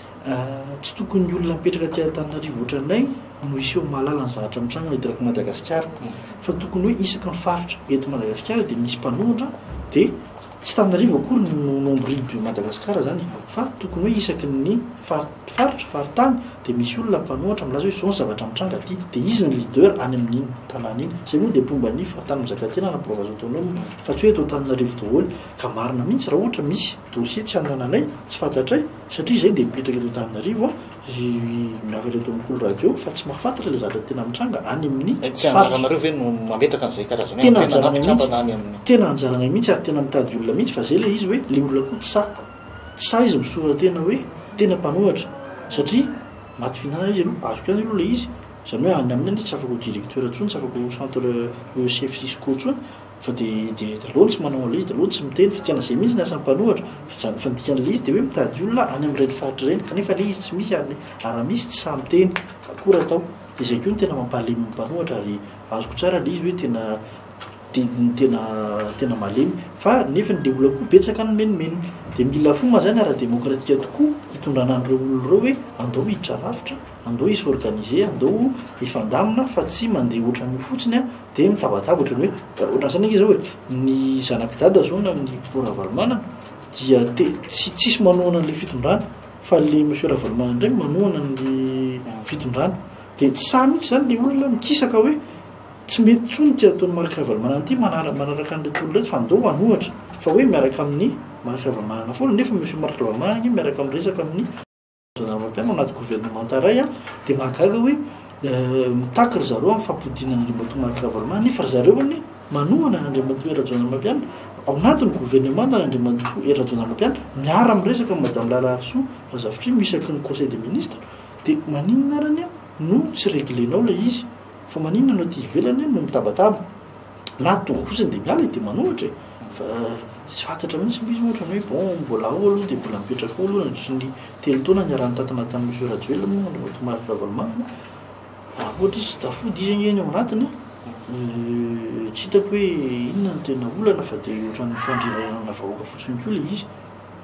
Speaker 2: tsy tokony olona mipetraka ty Antananarivo ohatranay no iseho mahalala ny zavatra mitranga hiteraka Madagasikara fa tokony hoe isaky ny faritra eto Madagasikara dia misy mpanohitra dia tsy Tananarivo akory no nombril de Madagasikara zany fa tokony hoe isaky ny faritra faritany dia misy olona mpanohitra milaza hoe zao ny zavatra mitranga ty dia izy ny leader any amin'iny tanàna iny zay moa dia pomba ny faritany mizakantena na province autonome fa tsy hoe eto Antananarivo daholo ka marina mihitsy raha ohatra misy dossier tsy andananay tsy fantatray satria zay dia mipetraka eto Antananarivo miakatra eto amin'ny kolo radio fa tsy mahafantatra ilay zavatra tena mitranga any amin'ny
Speaker 1: tsy anjaranareo ve no mametaka an'izay karazany
Speaker 2: tena anjarana tena anjarana mihitsy ary tena mitady olona mihitsy fa zay le izy hoe le olona koa tsy sa tsy sa izy misoratra tena hoe tena mpanohatra satria maty fihinana izy aloha azo koa aloha le izy zany hoe any amin'ny tsy afaka ho directeur tsony tsy afaka ho centre chef cisco tsony fa dia dia aloha tsy manao an'ilay izy dia aloha tsy miteny fa tiana izay mihitsy ny asan'ny mpanohatra fa fa ny dikan'ilay izy dia hoe mitady olona any amin'ireny faritra ireny kanefa ilay izy tsy misy ary ara misy tsy sa miteny akory atao dia izay koa no tena mampahalemy ny mpanohatra ary azoko tsara ilay izy hoe tena tena tena malemy fa nefa ny le olona koa betsaka ny menimeny dia mila fomba zany ara-demokratika tokoa hitondrana an'ireo olona ireo hoe andao hiditra rafitra andao hisy organiser andao hifandamina fa tsy mandeha ohatran'io fotsiny a dia mitabataba ohatrany hoe ohatran'izany izy zao hoe ny zanaky dada zao na amin'ny pro Ravalomanana dia tsy tsisy manohana an'ilay fitondrana fa le monsieur Ravalomanana indray manohana an'ilay fitondrana dia tsy sa mihitsy zany le olona mikisaka hoe tsy mety tsony ty ataon'ny Marc Ravalomanana ty manaraka an'ilay olona reto fa andao hanohatra fa hoe miaraka amin'ny Marc Ravalomanana foana nefa monsieur Marc Ravalomanana miaraka amin'ny resaka amin'ny zanamampiana anaty gouvernemanta ray a dia mahagaga hoe mitaky ry zareo amin'ny fampodinana Andriamatoa Marc Ravalomanana nefa ry zareo any manohana n'Andriamatoa Erajonamampiana ao anatin'ny gouvernemanta n'Andriamatoa Erajonamampiana miara amin'ny resaka madame Lala Arso razafitry misaky ny conseil des ministres dia maninona arany a no tsy réglenao ilay izy fa maninona no ty ivelany no mitabataba na tonga fotsiny dia miala dia manohatra fa tsy fantatra mihitsy izy ohatra hoe bon mbola ao aloha dia mbola mipetraka ao aloha nandrisy ny telo taona niarany tantana tamin'ny monsieur Rajoelina moa Andriamatoa Marc Ravalomanana ohatra izy tsy tafody izy eny ao anatiny tsy hitako hoe inona no tena olana fa dia ohatran'ny fandrinana vahoaka fotsiny koa ilay izy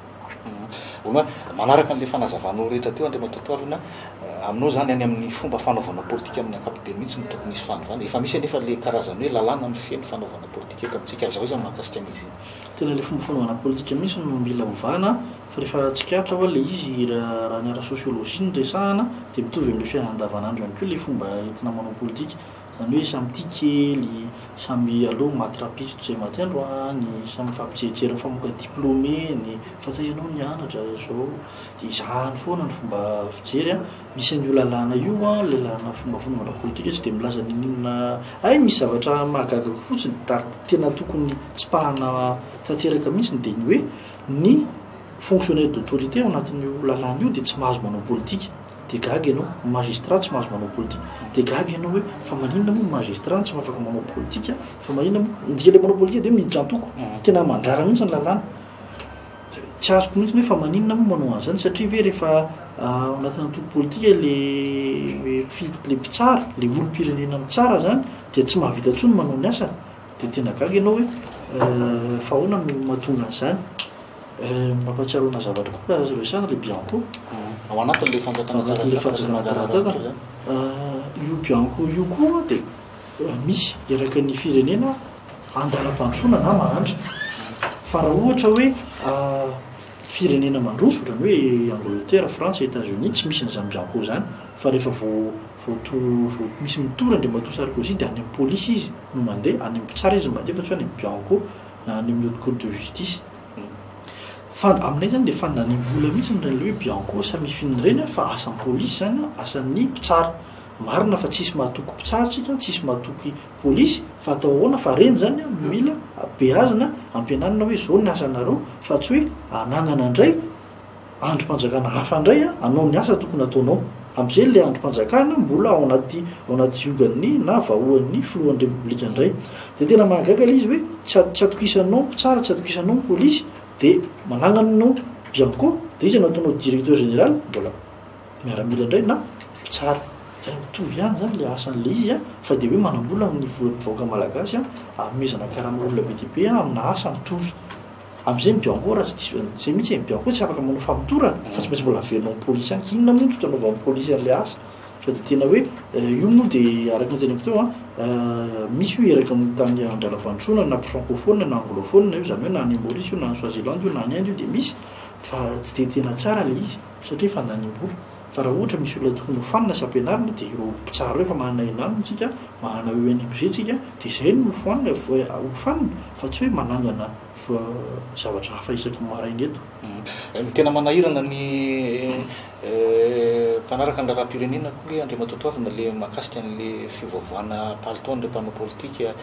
Speaker 1: oma manaraka an'ilay fanazavanao rehetra teo Andriamatoa Toavina aminao zany any amin'ny fomba fanaovana politika amin'ny ankapobeny mihitsy no tokony misy fanovana efa misy anefa le karazany hoe lalàna amin'ny feno fanaovana politika eto amintsika aza hoe zany mahakasika an'izy
Speaker 2: tena le fomba fanaovana politika mihitsy no mila ovana fa rehefa tsikatra hoa le izy raha ny ara sosiolojia ny resahana dia mitovy amin'ilay fiainana andavanandro ihany koa le fomba entina manao politika zany hoe samy tia kely samy aloha maty rapitso zay maty androany samy fampijerijera famoaka diplômeny fataizanao nianatra zao dia izahany foana ny fomba fijery a misy an'io lalàna io a le lalàna fomba fanaovana politika tsy dia milaza ninona ay misy zavatra mahagagako fotsiny ary tena tokony tsy pahana tanteraka mihitsy dia ny hoe ny fonctionnaire d'autorité ao anatin'io lalàna io dia tsy mahazo manao politika dia gaga ianao magistrat tsy mahazo manao politika dia gaga ianao hoe fa maninona moa magistrat tsy mahafaka manao politika fa maninona moa ndika le manao politika dia miditra antoko tena manjara mihitsy ny lalàna tsy azoko mihitsy hoe fa maninona moa manao an'izany satria ve rehefa ao anatin'ny antoko politika le le mpitsara le olom-pirenena mitsara zany dia tsy mahavita tsony manao ny asany dia tena gaga ianao hoe fa ahoana no mahatonga an'izany mampatsiaro ana zavatra koa azo resahana le Bianco
Speaker 1: ao anatin'le fanjakana
Speaker 2: anatin'le fanjakana taratata io Bianco io koa dia misy eraka ny firenena andalam-pandrosoana na mahandra fa raha ohatra hoe firenena mandroso ohatrany hoe Angleterre, France, États-Unis tsy misy an'izany Bianco zany fa rehefa vao vao misy mitory Andriamatoa Sarkozy dia any amin'ny polisy izy no mandeha any amin'ny mpitsara izy mandeha fa tsy hoe any amin'ny Bianco na any amin'ny haute cour de justice fa aminay zany de fandanimbola mihitsy nyreny le hoe bianco samifiny reny fa asan'ny polisy zany asan'ny mpitsara marina fa tsisy mahatoky mpitsaratsika tsisy mahatoky polisy fa atao ahoana fa reny zany mila beazina ampianarina hoe zao ny asanareo fa tsy hoe anangana indray androm-panjakana hafa indray a anao ny asa tokony ataonao am'izay le androm-panjakana mbola ao anaty ao anaty ziogan'ny na vahoan'ny filohan'ny repoblika indray de tena mahagaga le izy hoe tsy atokisanao mpitsara tsy atokisanao polisy de manangananao bianco de izy anataonao directeur général mbola miaramila indray na mpitsara zany mitovy ihany zany le asan'le izy a fa de hoe manambola amin'ny voapivaoaka malagasy a amezana karahaolona be dibe a amina asa mitovy am'izay bianco raha tsy diso zay mihitsy bianco tsy afaka manao famitorana fa tsy maintsy mbola averinao polisy any inona moa tsy tanaova amin'ny polisy an'le asa fa de tena hoe io moa de araky nytenako teo a misy io eraky amin'ny tany andralam-pandrosoana na francophone na anglophone io zany hoe na any Maurice io na any Swaziland io na any Inde io de misy fa tsy de tena tsara le izy satria fandanimbola fa raha ohatra misy olona tokony ho fanina sy ampianarina de ireo mpitsara reo fa manana inanina tsika manana eo any am'izay tsika de zay no foanina ho fanina fa tsy hoe manangana fa zavatra hafa isaky marainy eto
Speaker 1: ny tena manahirana ny mpanaraka ny raharam-pirenena koa le andriamatoatoavina le mahakasika an'le fivoavoana palitaony le mpanao politika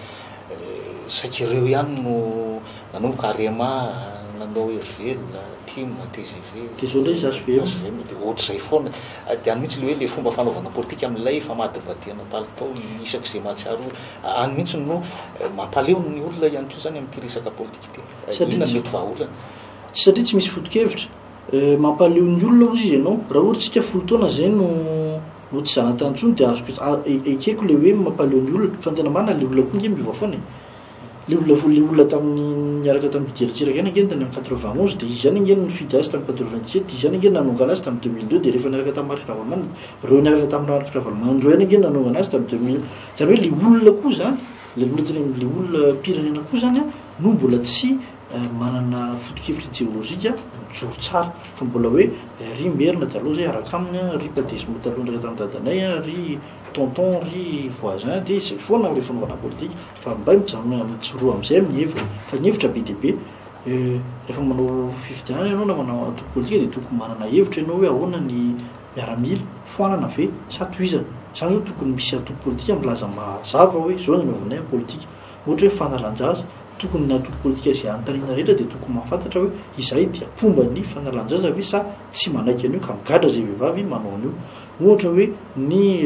Speaker 1: saika ireo ihany no nanomboka arema nanao hervela tim T G V
Speaker 2: de zao ndray zasy ve
Speaker 1: de ohatr'izay foana de any mihitsy le hoe le fomba fanaovana politika amin'ilay fa mahadebatena palitao isaky zay mahatsiaro any mihitsy no mampaleo ny olona ihany koa zany amin'ity resaka politika ty inona mety vahaolana
Speaker 2: satria tsy misy foto-kevitra mampaleo ny olona ozy izy ianao raha ohatritsika folo taona zay no no tsy zanatantsony de azoko ekeko le hoe mampaleo ny olona fa tena marina le olona koa nge miva foana le olona le olona tamin'ny miaraka tamin'ny fidiritsiraka any angeny tany amin'ny quatre-vingt onze de izy zany angeny nifidy azy tamin'ny quatre-vingt-dix-sept izy zany angeny nanongana azy tamin'ny deux mille deux de rehefa niaraka tamin'ny Marc Ravalomanana reo niaraka tamin'ny Marc Ravalomanana reo ihany angeny nanongana azy tamin'ny deux mille zany hoe le olona koa zany le olona tena le olona pirenena koa zany a no mbola tsy manana foto-kevitra idéologique mijoro tsara fa mbola hoe ry merina taloha zay araka aminy ry padesimo taloha ndraka tamin'ny dadanay ry tonton ry voisin de zay foana rehefa naovana politique fa mba mijanona mijoro am'izay amin'ny hevitra fa ny hevitra be diabe rehefa manao fifidianana ianao na manao atoko politika de tokony manana hevitra ianao hoe ahoana ny miaramila foanana ve sa toizana zany zao tokony misy atoko politika milaza mazava hoe zao ny anaovanay amin'ny politika ohatra hoe fanalanjaza tokony ny atoko politika zay anotaniana rehetra de tokony mahafantatra hoe izay dia pomba ny fanalanjaza ve sa tsy manaiky an'io ka migadra zay vehivavy manao an'io ohatra hoe ny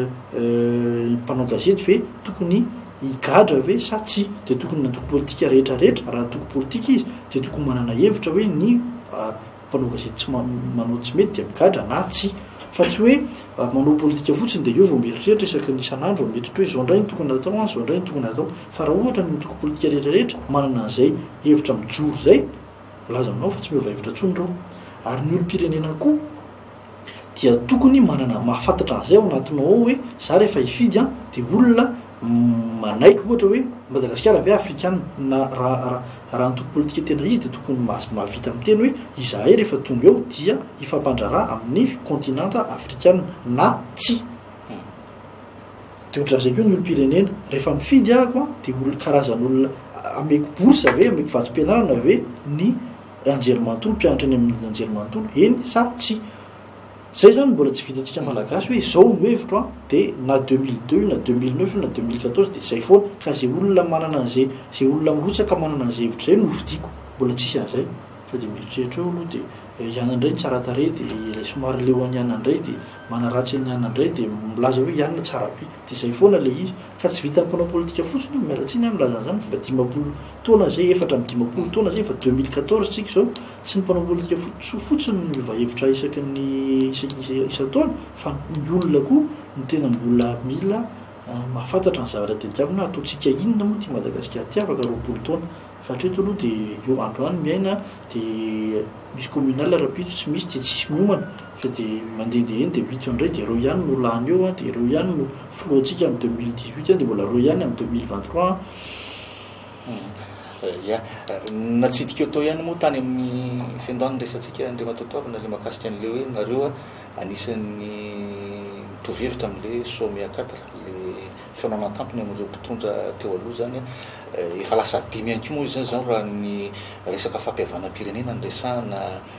Speaker 2: mpanao gazety ve tokony higadra ve sa tsy de tokony ny atoko politika rehetra rehetra raha atoko politika izy de tokony manana hevitra hoe ny mpanao gazety tsy manao tsy mety de migadra na tsy fa tsy hoe manao politika fotsiny de eo vao mieritreritra isaky ny isan'andro mieritritra hoe zao ndray ny tokony atao a zao ndray ny tokony atao fa raha ohatra ny toko politika rehetra rehetra manana an'izay hevitra mijoro zay laza aminao fa tsy miova hevitra tsony reo ary ny olo-pirenena koa dia tokony manana mahafantatra an'izay ao anatinao ao hoe za rehefa hifidy a de olona manaiky ohatra hoe Madagasikara ve afrikana na raha raha ny toko politika tena izy de tokony mahavita amin'ny teny hoe izahay rehefa tonga eo dia hifampandrara amin'ny continenta afrikana na tsy de ohatran'izay koa ny olo-pirenena rehefa mifidy ahako a de olo karazan'olona ameko borsa ve ameko vatom-pianarana ve ny anjerimanontolo mpianatra eny amin'ny anjerimanontolo eny sa tsy zay zany mbola tsy vitantsika malagasy hoe zao no hevitro a de na deux mille deux na deux mille neuf na deux mille quatorze de zay foana ka zay olona manana an'izay zay olona mirotsaka manana an'izay hevitra zay no hovidiko mbola tsisy an'izay fa de mieritreritra eo aloha de ianandray tsara tare de somary leo any ianandray de manaratsy ny ianandray de milaza hoe ianona tsara be de zay foana le izy ka tsy vita mpanao politika fotsiny mialatsiny milaza an'izany fa dimapolo taona zay efatra amin'ny dimapolo taona zay fa deux mille quatorze tsika zao tsy ny mpanao politika fots fotsiny miova hevitra isaky ny isa-taona fa ny olona koa ny tena mbola mila mahafantatra ny zavatra tediavina ataontsika inona moa ty Madagasikara ty afaka roapolo taona fa hatreto aloha de eo andro any miaina de misy communal rapito tsy misy de tsisy miomana fa de mandehandeha eny de vito indray de reo ihany no lany eo a de reo ihany no filoantsika amin'ny deux mille dix-huit de mbola reo ihany amin'ny deux mille vingt-trois
Speaker 1: ia natsidika atao ihany moa tany amin'ny fiandohany resantsika andriamatotoavana le mahakasika an'le hoe nareo a anisan'ny mitovy-hevitra amin'le Sommet quatre le fihaonana-tampony amin'ireo mpitondra teo aloha zany efa lasa dimy ihany koa moa izy zany zao raha ny resaka fampihavana-pirenena ny resahana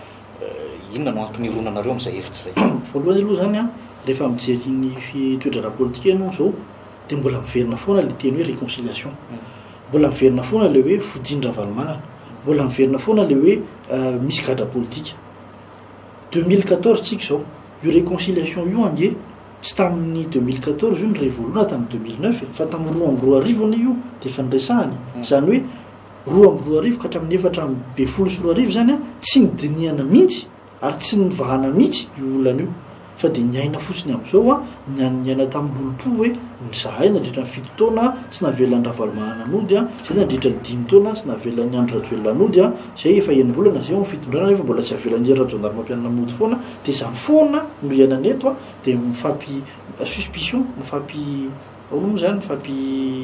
Speaker 1: inona no ampinironanareo amin'izay hevitra zay.
Speaker 2: Voalohany aloha zany a rehefa mijery ny fitoedrana politika ianao zao dia mbola miverina foana le teny hoe réconciliation, mbola miverina foana le hoe fodindra valomana, mbola miverina foana le hoe misy gadra politika. deux mille quatorze tsika zao io réconciliation io ange tsy tamin'ny deux mille quatorze io ny révolona tamin'ny deux mille neuf fa tamin'ny roa amby roa arivo anie io dia efa niresahany zany hoe roa amby roa arivo ka hatramin'ny efatra amby folo sy roa arivo zany a tsy nidiniana mihitsy ary tsy nivahana mihitsy io olana io fa dia niaina fotsiny amin'izao a niaina tamin'ny lolompo hoe nizahay nandritra ny fito taona tsy navela ny ravalomahana anody a zay nandritra ny dimy taona tsy navela ny andro rajoelona anody a zay efa enim-bolana zay ao fitondrana efa mbola tsy avela ny rajonary mampianana mody foana dia zany foana no iainana eto a dia mifampi suspicion mifampi aono moa zany mifampi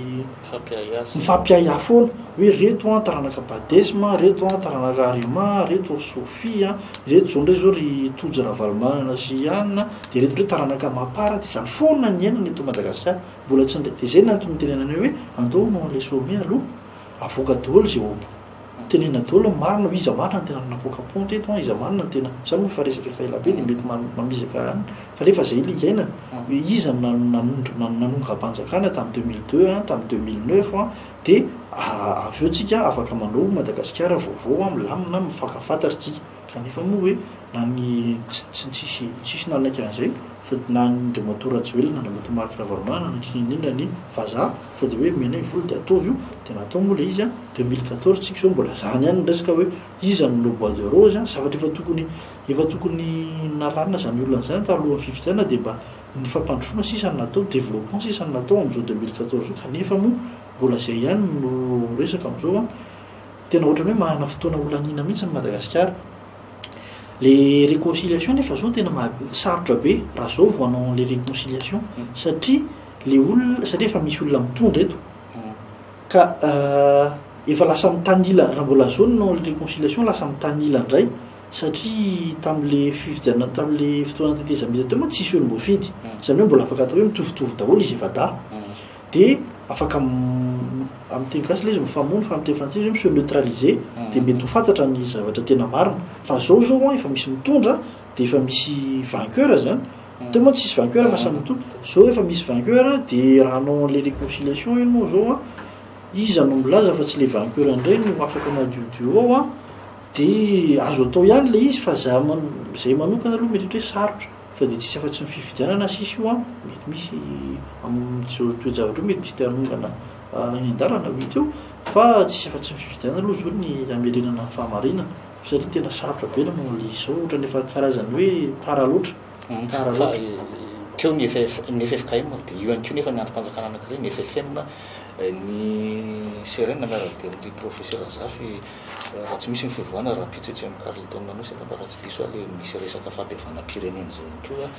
Speaker 2: mifampiahiahy foana hoe reto a taranaka badesma, reto a taranaka arima, reto sofia, reto zao ndray zao ry tojo ravalomanana sy anina dia reto ndray taranaka mapara dia zany foana ny iainana eto Madagasikara mbola tsy ndray dia zay nantony tenenany hoe andao no le Sommet aloha avoaka daholo zay obo tenena daholo marina ho iza marina ny tena napokaponty eto a iza marina ny tena zany moa fa resaka efa elabe dia mety mamizaka any fa rehefa zay le iainana hoe iza nanonga mpanjakana tamin'ny deux mille deux a tamin'ny deux mille neuf a dia avy eo tsika afaka manao Madagasikara vaovao a milamina mifankafantatritsika kanefa moa hoe na ny tsisy tsisy nanaiky an'izay fa na Andriamatoa Rajoelina na Andriamatoa Marc Ravalomanana na indrindra ny vazaha fa dia hoe mena vola dia ataovy io dia natao moa le izy a deux mille quatorze tsika zao mbola zany ihany resaka hoe iza no bois de rose a zavatra efa tokony efa tokony nalalina zany olona zany talohan'ny fifidianana dia mba ny fampandrosoana sisany natao développement sisany natao amin'izao deux mille quatorze kanefa moa mbola zay ihany no resaka amin'izao a tena ohatrany hoe mahana fotoana olanina mihitsy ny Madagasikara. Le réconciliation nefa zao tena sarotra be raha zao vao hanao le réconciliation satria le olona satria efa misy olona mitondra eto ka efa lasa mitanila raha mbola zao nanao le réconciliation lasa mitanila indray satria tamin'le fifidianana tamin'le fotoana tetezamita teo ma tsisy eo mboafidy zany hoe mbola afaka atao hoe mitovitovy daholo izy efa da dia afaka amin'ny teny gasy le izy mifamono fa amin'ny teny frantsay izy misy neutraliser dia mety ho fantatra ny zavatra tena marina fa zao zao a efa misy mitondra dia efa misy vainqueur zany teo moa tsisy vainqueur fa samy mitondra zao efa misy vainqueur dia raha hanao le réconciliation iny moa zao a iza no milaza fa tsy le vainqueur indray no afaka madiodio ao a dia azo atao ihany le izy fa zay manokana aloha mety hoe sarotra fa dia tsisy afa-tsy mififidianana sisy io a mety misy amin'izao toejavatra io mety misy tianongana any an-dalana hita eo fa tsisy afa-tsy mififidianana aloha zao ny amerenana ny fahamarinana satria tena sarotra be na manao le izao ohatra nefa karazany hoe tara loatra tara loatra
Speaker 1: keo ny ny F F K M dia io ihany keo nefa ny androm-panjakana anankiray ny F F M ny serena miaraka dia ny professeur Zafy raha tsy misy ny fivoahana raha pitsetsy amin'ny Carleton Manosy mba raha tsy diso le misy resaka fampihavana-pirenena zay koa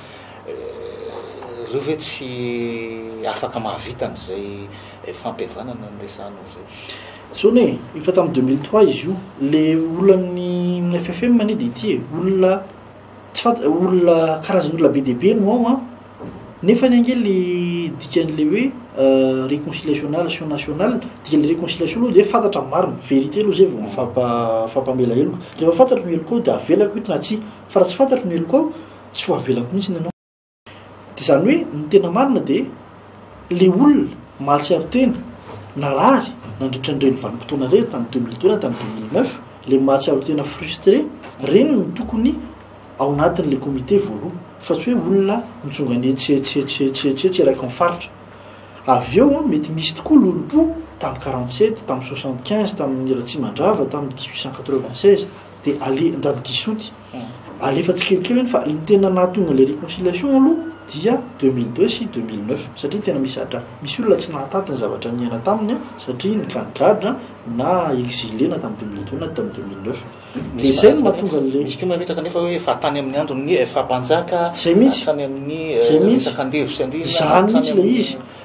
Speaker 1: ireo ve tsy afaka mahavita an'izay fampihavanana ny resahanao zay
Speaker 2: zone efa tamin'ny deux mille trois izy io le olonan'ny F F M anie dia ity e olona tsy fanta olona karazany olona be dia be no ao a nefa ny ange le dikan'le hoe réconciliation nationale dikan'le réconciliation aloha dia fantatra marina vérité aloha zay vao mifampamela eloko rehefa fantatra ny eloko ao dia avelako ito na tsy fa raha tsy fantatra ny eloko ao tsy ho avelako mihitsy ianao dia zany hoe ny tena marina dia le olona mahatsiaro tena narary nandritra nireny vanim-potoana reny tamin'ny deux mille deux na tamin'ny deux mille neuf le mahatsiaro tena frustré reny no tokony ao anatin'le comité voaloha fa tsy hoe olona mitsonga ny etsetsetsetsetsetsi araka mifaritra avy eo a mety misy tokoa lolompo tamin'ny quarante-sept tamin'ny soixante quinze tamin'ny ratsy mandrava tamin'ny dix-huit cent quatre-vingt-seize dia ale ndaby disoty alefa tsy kelikely eny fa ny tena nahatonga le réconciliation aloha dia deux mille deux sy deux mille neuf satria tena misy atra misy olona tsy nahatatiny zavatra niaina taminy a satria nigadra na exilé na tamin'ny deux mille deux na tamin'ny deux mille neuf dia zay no mahatonga le
Speaker 1: misy koa manitsaka nefa hoe efa tany amin'ny andro ny efa mpanjaka
Speaker 2: zay mihitsy
Speaker 1: tany amin'ny
Speaker 2: zay mihitsy
Speaker 1: resaka andevo sy andrina
Speaker 2: zany mihitsy le izy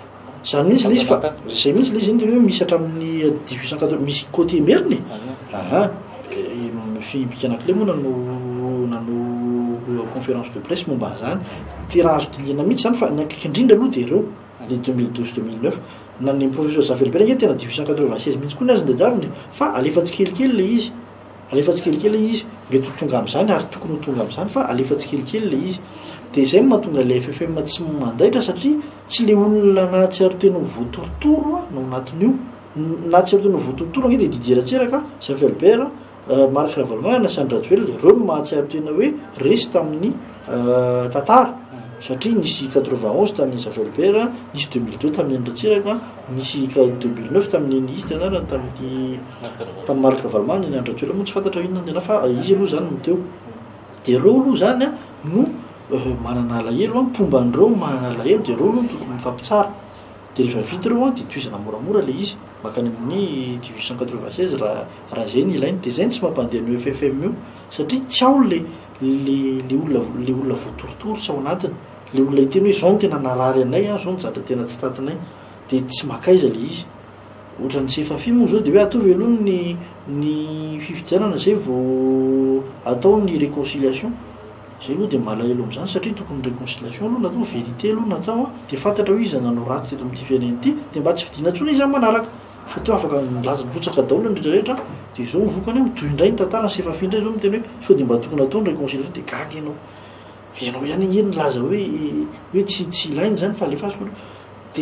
Speaker 2: zany mihitsy le izy fa zay mihitsy le izy ny tena hoe misy hatramin'ny dix-huit cent quatre misy côté meriny aha fibika anakile moa nano nano conférence de presse momba zany ty raha azo tiliana mihitsy zany fa nakaiky indrindra aloha de ireo le deux mille douze deux mille neuf na ny professeur Zavelbert nge tena dix-huit cent quatre-vingt-seize mihitsy koa ny azy ndadaviny fa alefatsy kelikely le izy alefatsy kelikely le izy mety tonga am'izany ary tokony ho tonga am'izany fa alefatsy kelikely le izy de zay mahatonga le F F M tsy mandaitra satria tsy le olona nahatsiaro tena voatorotoro no anatin'io nahatsiaro tena voatorotoro nge de Didier Ratsiraka Zavelbert Marc Ravalmana Sandra Joel reo no mahatsiaro tena hoe resy tamin'ny tantara satria nisy quatre-vingt-onze tamin'ny Zavelbert nisy deux mille deux tamin'ny Ratsiraka nisy deux mille neuf tamin'ny izy tena raha tamin'ny tamin'ny Marc Ravalmana ny Sandra Joel moa tsy fantatra inona tena fa izy aloha zany no teo de reo aloha zany a no manana alahelo a mpomban'ireo manana alahelo de reo aloha tokony mifampitsara de rehefa vita reo a de toizana moramora le izy makany amin'ny dix-huit cent quatre-vingt-seize raha raha zay ny ilainy de zay tsy mampandeha ny F F M io satria tsy ao le le le olona le olona voatorotoro tsy ao anatiny le olona hiteny hoe zao no tena narary anay a zao ny zatra tena tsy tatinay de tsy makaiza le izy ohatran'ny sefafi moa zao de hoe ataovy aloha ny ny fifidianana zay vao atao ny réconciliation zay aloha de malahelo am'izany satria tokony réconciliation aloha natao vérité aloha natao a de fantatra hoe izy nanao ratsy teto amin'ity firenena ity de mba tsy fidiana ntsony izy manaraka fa teo afaka milaza botsaka daholo ny rehetrarehetra de zao mivokany mitohy indray ny tantara ny sefafi indray zao miteny hoe sao de mba tokony atao ny réconciliation de gaga ianao ianao ihany iny nilaza hoe hoe tsy tsy ilainy zany fa alefaso de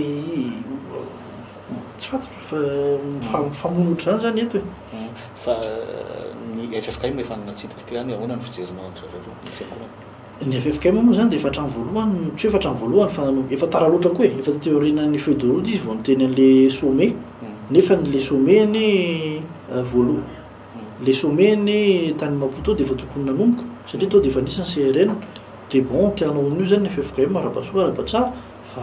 Speaker 2: tsy fantatro fa famonotra zany zany eto
Speaker 1: hoe fa ny F F K efa natsidiky ty any ahoana ny fijerinao zareo
Speaker 2: ny F F K moa zany de efa hatrany voalohany tsy efa hatrany voalohany fa efa tara loatra koa e efa théoriana ny feuille de route izy vao niteny an'le sommet nefa le sommet ny voalohany le sommet ny tany Maputo de efa tokony nanomboka satria tao de efa nisy ny C R N de bon tianao n'io zany ny F F K arabasoa arabatsara fa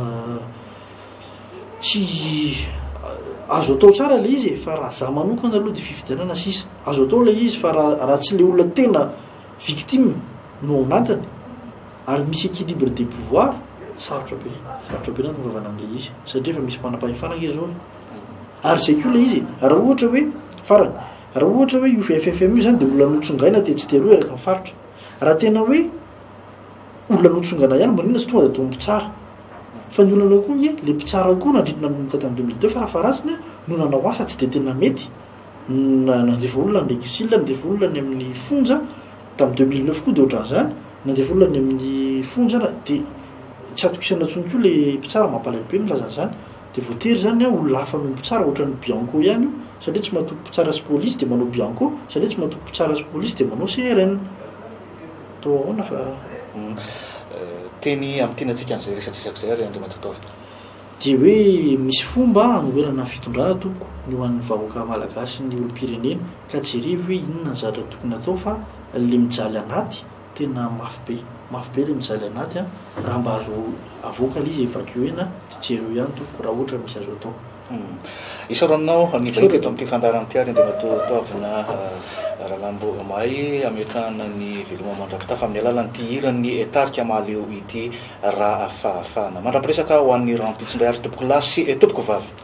Speaker 2: tsy azo atao tsara le izy fa raha za manokana aloha de fifidianana sisa azo atao le izy fa raha raha tsy le olona tena victime no anatiny ary misy équilibre des pouvoirs sarotra be sarotra be na novavana am'le izy satria efa misy manam-pahefana izy zao ary zay koa le izy raha ohatra hoe farany raha ohatra hoe io F F M io zany de olona notsongaina de tsy teroa araka mifarotra raha tena hoe olona notsongana ihany maninona sy tonga de atao mpitsara fa ny olana koa nge le mpitsara koa nandridina nanomboka tamin'ny deux mille deux fa raha faratsiny no nanao asa tsy de tena mety nandefa olona ny exil nandefa olona ny amin'ny fonja tamin'ny deux mille neuf koa de ohatran'izany nandefa olona ny amin'ny fonja de tsy atokisana ntsony koa le mpitsara mampalahelo be milaza zany de voatery zany a olona hafa no mpitsara ohatran'ny Bianco ihany io satria tsy mahatoky mpitsara sy police de manao Bianco satria tsy mahatoky mpitsara sy police de manao C R N to ahoana fa
Speaker 1: teny amin'ny tena antsika an'izay resadresaky zay ary andro matotao
Speaker 2: de hoe misy fomba anoelana fitondrana tompoko ny ho an'ny vahoaka malagasy ny olo-pirenena ka jerevy hoe inona ny zatra tokony atao fa le mijaly anaty tena mafy be mafy be le mijaly anaty a raha mba azo avoaka le izy évacuena de jereo ihany tompoko raha ohatra misy azo atao
Speaker 1: isaranao ny vaika eto amin'ity fandarana ty ary andro matotoavina rahalambo mahay ametrahana ny veloma mandrakita fa amin'ny alalan'ny ty hiran'ny etarika mahaleo ity raha fahafahana mandrapiresaka ho an'ny rampitsindray ary tompoko lasy tompoko vavy